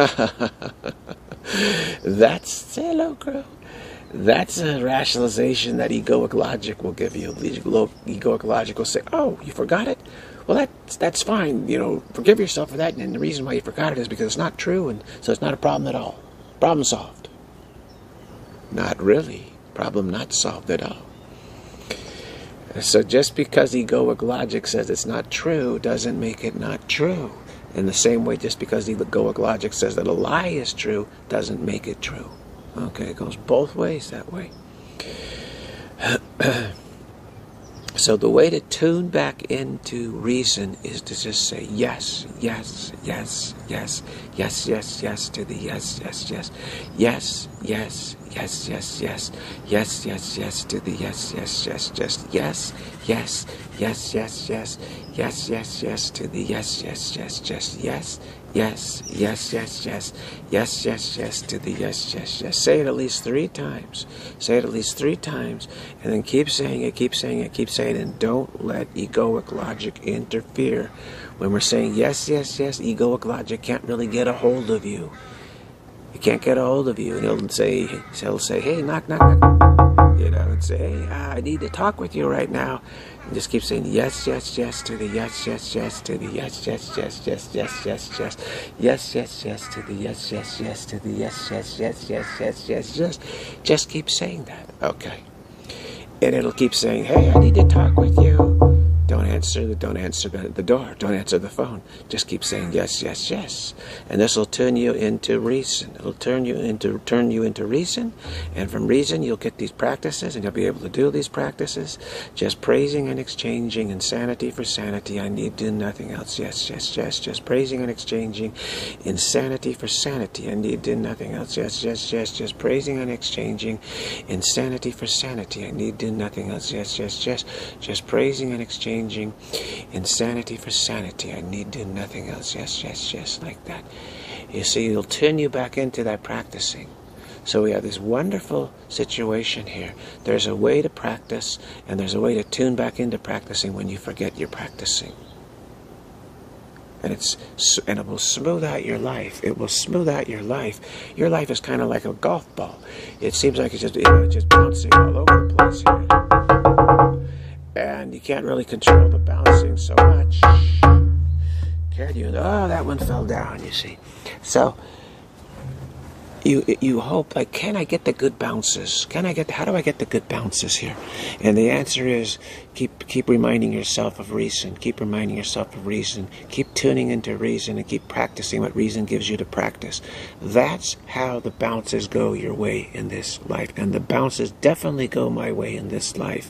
Say hello, girl. That's a rationalization that egoic logic will give you. Egoic logic will say, oh, you forgot it? Well, that's fine. You know, forgive yourself for that. And the reason why you forgot it is because it's not true, and so it's not a problem at all. Problem solved. Not really. Problem not solved at all. So just because egoic logic says it's not true doesn't make it not true. In the same way, just because egoic logic says that a lie is true doesn't make it true. Okay, it goes both ways that way. So the way to tune back into reason is to just say yes, yes, yes, yes, yes, yes, yes to the yes, yes, yes, yes, yes, yes, yes, yes, yes, yes, yes to the yes, yes, yes, just yes, yes, yes, yes, yes, yes, yes, yes to the yes, yes, yes, just yes, yes, yes, yes, yes, yes, yes, yes to the yes, yes, yes. Say it at least 3 times. Say it at least 3 times, and then keep saying it, keep saying it, keep saying it, and don't let egoic logic interfere. When we're saying yes, yes, yes, egoic logic can't really get a hold of you. It can't get a hold of you, and he'll say, hey, knock, knock, knock, you know, and say, hey, I need to talk with you right now. And just keep saying yes, yes, yes to the yes, yes, yes to the yes, yes, yes, yes, yes, yes, yes, yes, yes, yes to the yes, yes, yes to the yes, yes, yes, yes, yes, yes, yes. Just keep saying that, okay? And it'll keep saying, hey, I need to talk with you. Don't answer the door. Don't answer the phone. Just keep saying yes, yes, yes. And this will turn you into reason. It'll turn you into reason. And from reason, you'll get these practices, and you'll be able to do these practices. Just praising and exchanging insanity for sanity. I need do nothing else. Yes, yes, yes. Just praising and exchanging insanity for sanity. I need do nothing else. Yes, yes, yes. Just praising and exchanging insanity for sanity. I need do nothing else. Yes, yes, yes. Just praising and exchanging insanity for sanity. I need do nothing else. Yes, yes, yes, like that. You see, it'll turn you back into that practicing. So we have this wonderful situation here. There's a way to practice, and there's a way to tune back into practicing when you forget you're practicing. And it will smooth out your life. It will smooth out your life. Your life is kind of like a golf ball. It seems like it's just bouncing all over the place here. And you can't really control the bouncing so much. Can you? Oh, that one fell down, you see. So, you hope, like, can I get the good bounces? How do I get the good bounces here? And the answer is keep reminding yourself of reason. Keep reminding yourself of reason. Keep tuning into reason and keep practicing what reason gives you to practice. That's how the bounces go your way in this life. And the bounces definitely go my way in this life.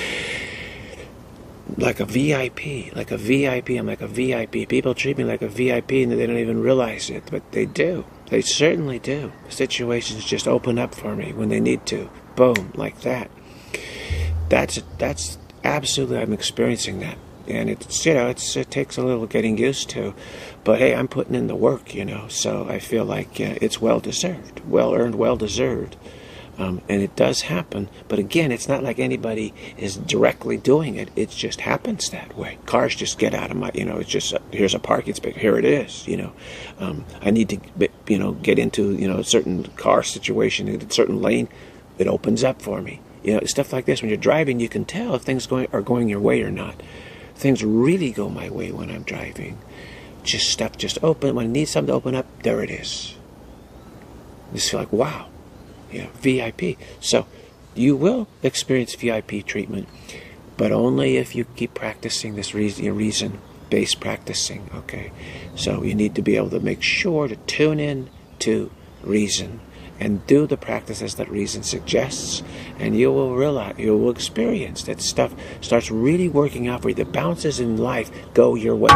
Like a VIP, like a VIP. I'm like a VIP. People treat me like a VIP and they don't even realize it, but they do. They certainly do. Situations just open up for me when they need to. Boom, like that. That's absolutely, I'm experiencing that. And it's, you know, it takes a little getting used to. But hey, I'm putting in the work, you know, so I feel like it's well-deserved, well-earned, well-deserved. And it does happen, but again, it's not like anybody is directly doing it. It just happens that way. Cars just get out of my, you know, it's just, here's a parking space, here it is, you know. I need to, you know, get into, you know, a certain car situation, in a certain lane, it opens up for me. You know, stuff like this. When you're driving, you can tell if things are going your way or not. Things really go my way when I'm driving. Stuff just open. When I need something to open up, there it is. You just feel like, wow. Yeah, VIP. So you will experience VIP treatment, but only if you keep practicing this reason-based practicing, okay? So you need to be able to make sure to tune in to reason and do the practices that reason suggests, and you will realize, you will experience that stuff starts really working out for you. The bounces in life go your way.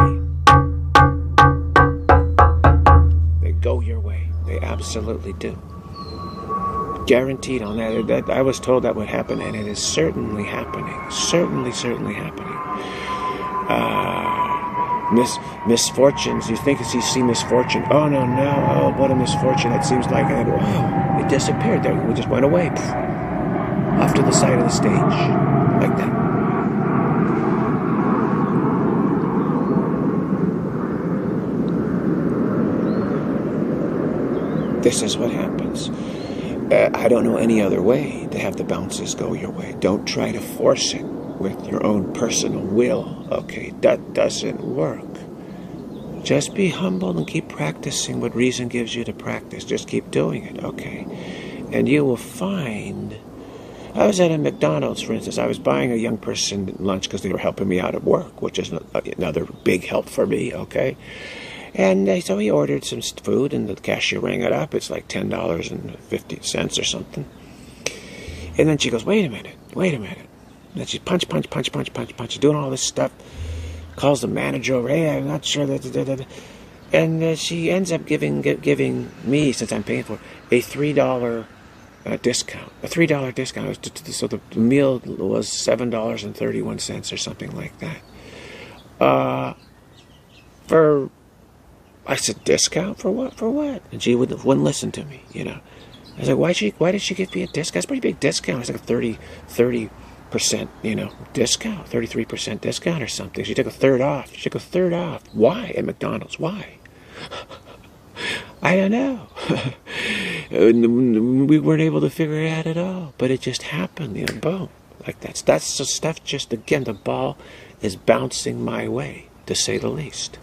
They go your way. They absolutely do. Guaranteed on that. I was told that would happen, and it is certainly happening. Certainly happening. Misfortunes. You think as you see misfortune, oh no, oh what a misfortune! It seems like it disappeared. There, it just went away, off to the side of the stage, like that. This is what happens. I don't know any other way to have the bounces go your way. Don't try to force it with your own personal will. Okay, that doesn't work. Just be humble and keep practicing what reason gives you to practice. Just keep doing it, okay? And you will find... I was at a McDonald's, for instance. I was buying a young person lunch because they were helping me out at work, which is another big help for me, okay? And so he ordered some food, and the cashier rang it up. It's like $10.50 or something. And then she goes, wait a minute. And then she punch, doing all this stuff. Calls the manager over, hey, I'm not sure that. And she ends up giving me, since I'm paying for it, a $3 discount. A $3 discount. So the meal was $7.31 or something like that. I said, discount for what? For what? And she wouldn't listen to me, you know. I was like, why did she give me a discount? It's a pretty big discount. It's like a 30%, you know, discount, 33% discount or something. She took a third off. Why at McDonald's? Why? I don't know. We weren't able to figure it out at all. But it just happened, you know, boom. Like that's the stuff. Just again, the ball is bouncing my way, to say the least.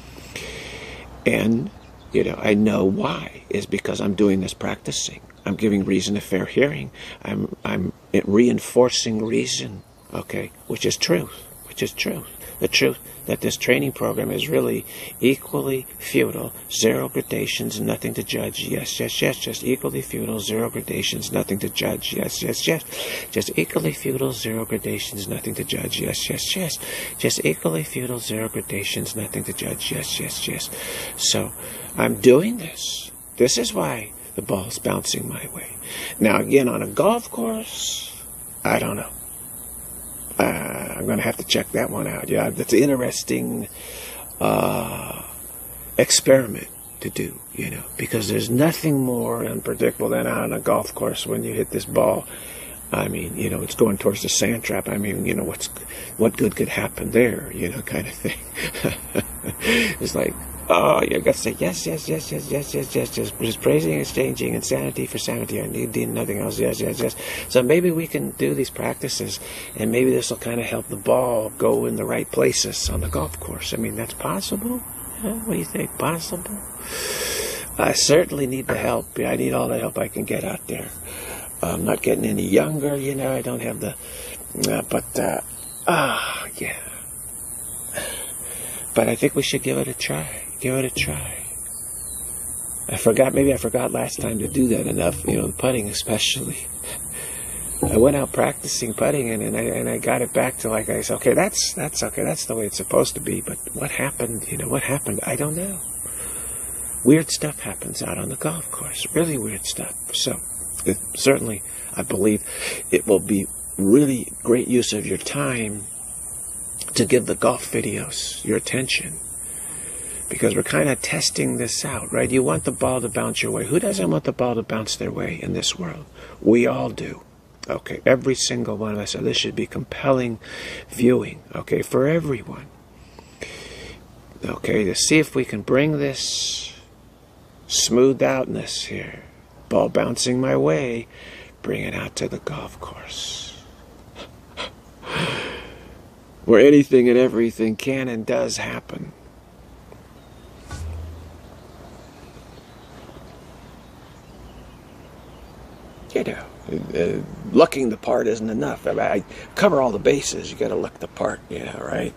And, you know, I know why. Is because I'm doing this practicing. I'm giving reason a fair hearing. I'm reinforcing reason, okay, which is truth. The truth that this training program is really equally futile, zero gradations, nothing to judge. Yes, just equally futile, zero gradations, nothing to judge. Yes. Just equally futile, zero gradations, nothing to judge. Yes. Just equally futile, zero gradations, nothing to judge. Yes. So I'm doing this. This is why the ball's bouncing my way. Now again, on a golf course, I don't know. I'm going to have to check that one out. Yeah, that's an interesting experiment to do, you know, because there's nothing more unpredictable than on a golf course when you hit this ball. I mean, you know, it's going towards the sand trap. I mean, you know, what good could happen there, you know, kind of thing. It's like, oh, you got to say yes. Just praising, exchanging, insanity for sanity. I need nothing else. Yes. So maybe we can do these practices, and maybe this will kind of help the ball go in the right places on the golf course. I mean, that's possible. What do you think? Possible? I certainly need the help. I need all the help I can get out there. I'm not getting any younger, you know. I don't have the... yeah. But I think we should give it a try. Give it a try. Maybe I forgot last time to do that enough, you know, putting especially. I went out practicing putting and I got it back to, like I said, okay, that's okay, that's the way it's supposed to be. But what happened, you know, what happened? I don't know. Weird stuff happens out on the golf course, really weird stuff. So certainly, I believe it will be really great use of your time to give the golf videos your attention. Because we're kind of testing this out, right? You want the ball to bounce your way. Who doesn't want the ball to bounce their way in this world? We all do. Okay, every single one of us. So this should be compelling viewing, okay, for everyone. Okay, to see if we can bring this smooth outness here, ball bouncing my way, bring it out to the golf course. Where anything and everything can and does happen. You know, looking the part isn't enough. I mean, I cover all the bases. You got to look the part, you know, right?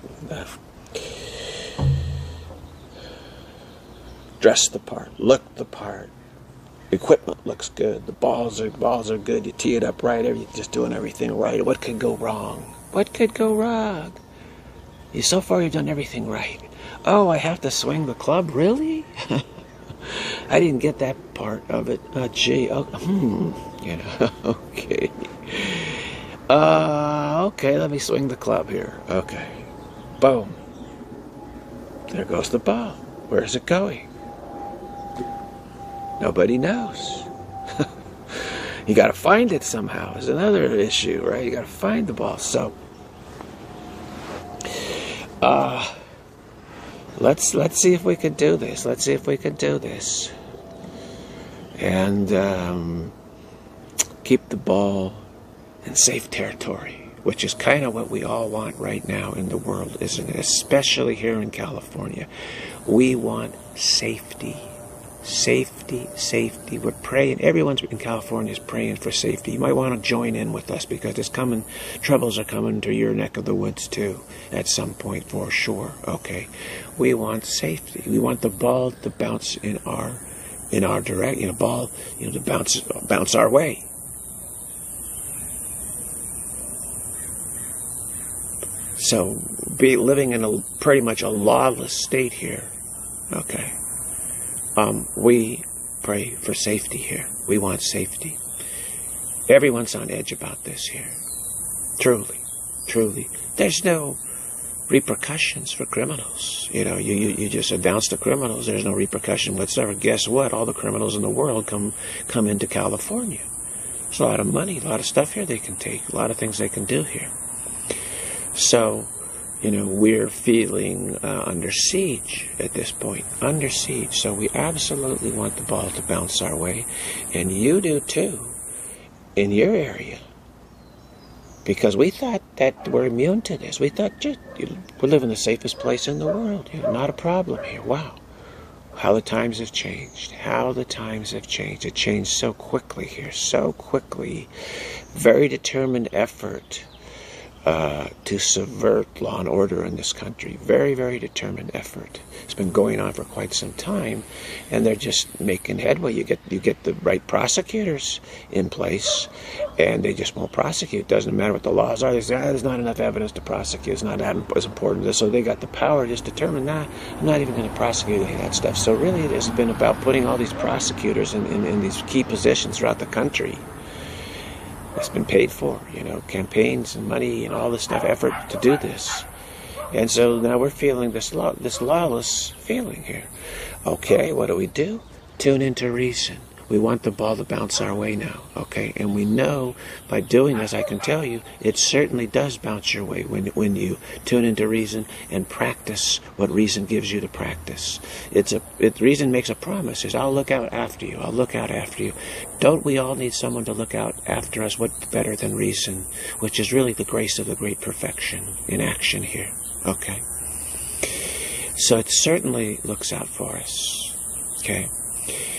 Dress the part, look the part. Equipment looks good. The balls are good. You tee it up right. You're just doing everything right. What could go wrong? What could go wrong? So far, you've done everything right. Oh, I have to swing the club, really? I didn't get that part of it. Gee, oh, you know, okay. Okay, let me swing the club here. Okay. Boom. There goes the ball. Where's it going? Nobody knows. You got to find it somehow. Is another issue, right? You got to find the ball. So, let's see if we can do this. Let's see if we can do this. And keep the ball in safe territory, which is kind of what we all want right now in the world, isn't it? Especially here in California. We want safety. Safety, safety. We're praying. Everyone in California is praying for safety. You might want to join in with us because it's coming. Troubles are coming to your neck of the woods too at some point for sure. Okay, we want safety. We want the ball to bounce in our direct. You know, ball. You know, to bounce our way. So, living in pretty much a lawless state here. Okay. We pray for safety here. We want safety. Everyone's on edge about this here. Truly, truly. There's no repercussions for criminals. You know, you just announce the criminals. There's no repercussion whatsoever. Guess what? All the criminals in the world come into California. There's a lot of money, a lot of stuff here they can take, a lot of things they can do here. So, you know, we're feeling under siege at this point. Under siege. So we absolutely want the ball to bounce our way. And you do too, in your area. Because we thought that we're immune to this. We thought, we live in the safest place in the world. You know, not a problem here. Wow. How the times have changed. How the times have changed. It changed so quickly here. So quickly. Very determined effort to subvert law and order in this country. Very, very determined effort. It's been going on for quite some time, and they're just making headway. You get the right prosecutors in place, and they just won't prosecute. Doesn't matter what the laws are. They say, there's not enough evidence to prosecute. It's not as important. So they got the power to just determine, I'm not even going to prosecute any of that stuff. So really it has been about putting all these prosecutors in these key positions throughout the country. It's been paid for, you know, campaigns and money and all this stuff, effort to do this. And so now we're feeling this lawless feeling here. Okay, what do? Tune into reason. We want the ball to bounce our way now, okay? And we know by doing this, I can tell you, it certainly does bounce your way when you tune into reason and practice what reason gives you to practice. Reason makes a promise. Says, I'll look out after you. I'll look out after you. Don't we all need someone to look out after us? What better than reason, which is really the grace of the great perfection in action here, okay? So it certainly looks out for us, okay?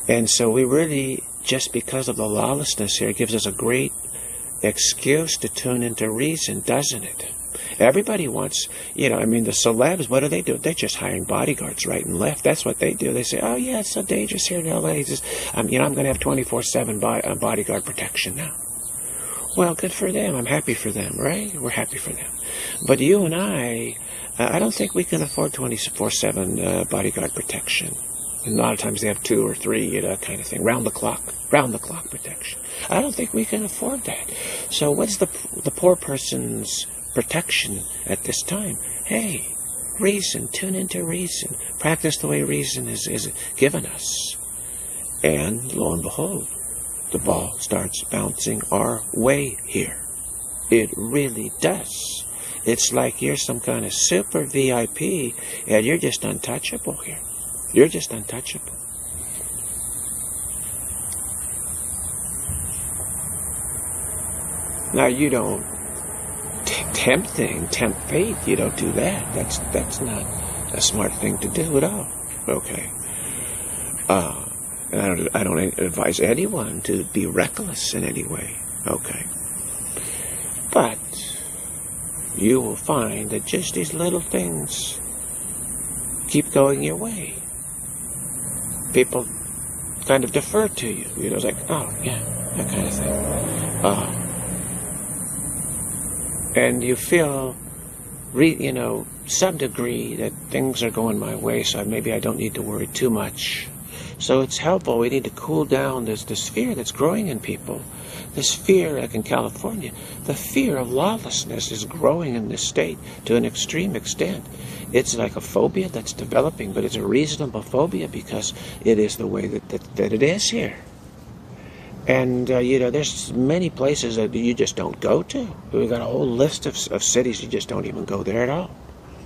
And so we really, just because of the lawlessness here, gives us a great excuse to tune into reason, doesn't it? Everybody wants, you know, I mean, the celebs, what do? They're just hiring bodyguards right and left. That's what they do. They say, oh, yeah, it's so dangerous here in L.A. Just, you know, I'm going to have 24/7 bodyguard protection now. Well, good for them. I'm happy for them, right? We're happy for them. But you and I don't think we can afford 24/7 bodyguard protection. And a lot of times they have 2 or 3, you know, kind of thing, round the clock protection. I don't think we can afford that. So what's the poor person's protection at this time? Hey, reason, tune into reason, practice the way reason is given us. And lo and behold, the ball starts bouncing our way here. It really does. It's like you're some kind of super VIP and you're just untouchable here. You're just untouchable. Now you don't tempt fate. You don't do that. That's not a smart thing to do at all. Okay. And I don't advise anyone to be reckless in any way. Okay. But you will find that just these little things keep going your way. People kind of defer to you. You know, it's like, oh, yeah, that kind of thing. And you feel, you know, some degree that things are going my way, so maybe I don't need to worry too much. So it's helpful. We need to cool down this fear that's growing in people. This fear, like in California, the fear of lawlessness is growing in this state to an extreme extent. It's like a phobia that's developing, but it's a reasonable phobia because it is the way that it is here. And, you know, there's many places that you just don't go to. We've got a whole list of cities you just don't even go there at all.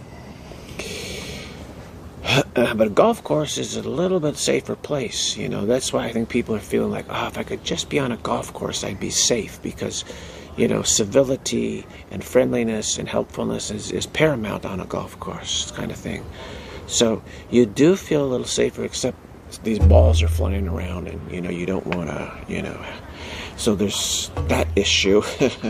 But a golf course is a little bit safer place, you know. That's why I think people are feeling like, oh, if I could just be on a golf course, I'd be safe. Because, you know, civility and friendliness and helpfulness is paramount on a golf course kind of thing. So you do feel a little safer, except these balls are flying around and, you know, you don't want to, you know. So there's that issue.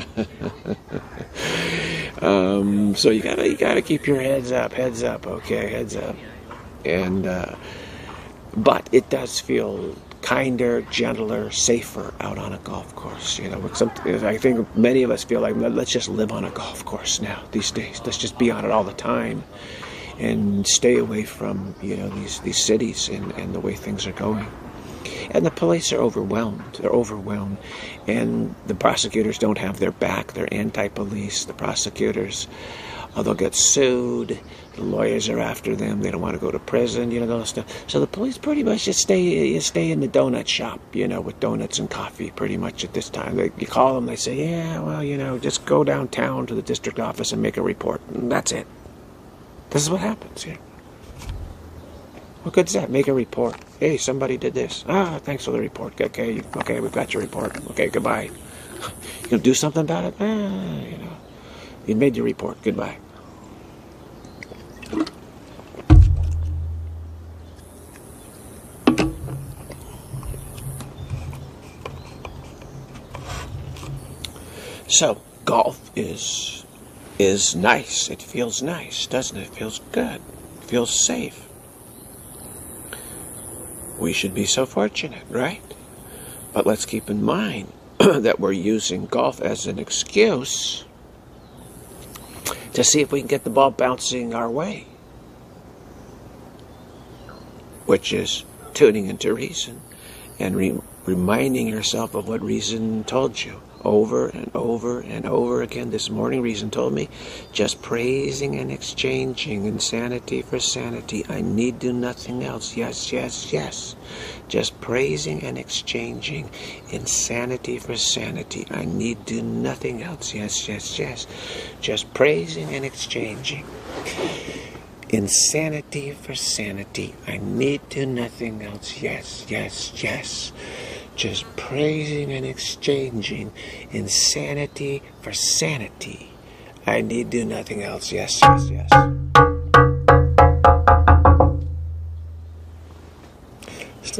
So you gotta keep your heads up, okay, heads up. And but it does feel kinder, gentler, safer out on a golf course. You know, I think many of us feel like, let's just live on a golf course now these days. Let's just be on it all the time and stay away from, you know, these cities and the way things are going. And the police are overwhelmed. They're overwhelmed. And the prosecutors don't have their back. They're anti-police. The prosecutors, they'll get sued. The lawyers are after them. They don't want to go to prison, you know, those stuff. So the police pretty much just stay in the donut shop, you know, with donuts and coffee pretty much at this time. You call them, they say, yeah, well, you know, just go downtown to the district office and make a report. And that's it. This is what happens here. What good is that? Make a report. Hey, somebody did this. Ah, thanks for the report. Okay, we've got your report. Okay, goodbye. You gonna do something about it? You know, you made your report. Goodbye. So, golf is nice. It feels nice, doesn't it? It feels good. It feels safe. We should be so fortunate, right? But let's keep in mind that we're using golf as an excuse to see if we can get the ball bouncing our way, which is tuning into reason and reminding yourself of what reason told you over and over and over again. This morning, reason told me, just praising and exchanging insanity for sanity. I need do nothing else. Yes, yes, yes. Just praising and exchanging insanity for sanity. I need do nothing else. Yes, yes, yes. Just praising and exchanging insanity for sanity. I need do nothing else. Yes, yes, yes. Just praising and exchanging insanity for sanity. I need do nothing else. Yes, yes, yes.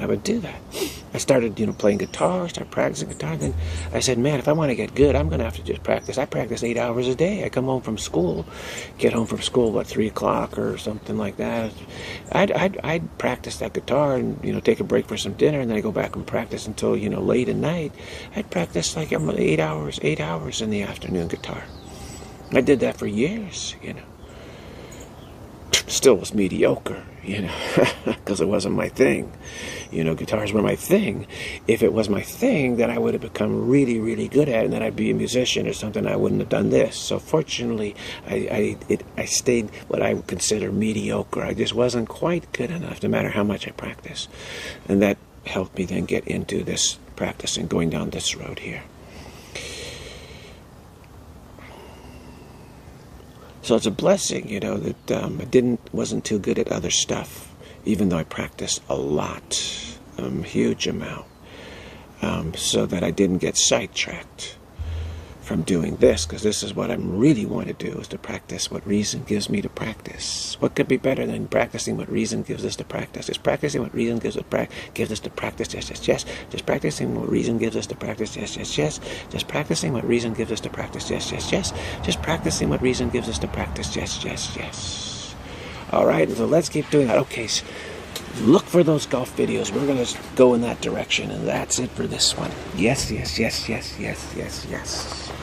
I would do that. I started, playing guitar, started practicing guitar. Then I said, man, if I want to get good, I'm going to have to just practice. I practice 8 hours a day. I come home from school, get home from school about 3 o'clock or something like that. I'd practice that guitar and, take a break for some dinner, and then I go back and practice until, late at night. I'd practice like 8 hours in the afternoon guitar. I did that for years, Still was mediocre, because it wasn't my thing. Guitars were my thing. If it was my thing, then I would have become really, really good at it, and then I'd be a musician or something. I wouldn't have done this. So fortunately, I stayed what I would consider mediocre. I just wasn't quite good enough, no matter how much I practiced. And that helped me then get into this practicing, going down this road here. So it's a blessing, that I wasn't too good at other stuff, even though I practiced a lot, huge amount, so that I didn't get sidetracked from doing this, because this is what I really want to do, is to practice what reason gives me to practice. What could be better than practicing what reason gives us to practice? Just practicing what reason gives us to practice, yes, yes, yes. Just practicing what reason gives us to practice, yes, yes, yes. Just practicing what reason gives us to practice, yes, yes, yes. Just practicing what reason gives us to practice, yes, yes, yes. All right, so let's keep doing that. Okay, so look for those golf videos. We're going to go in that direction, and that's it for this one. Yes, yes, yes, yes, yes, yes, yes.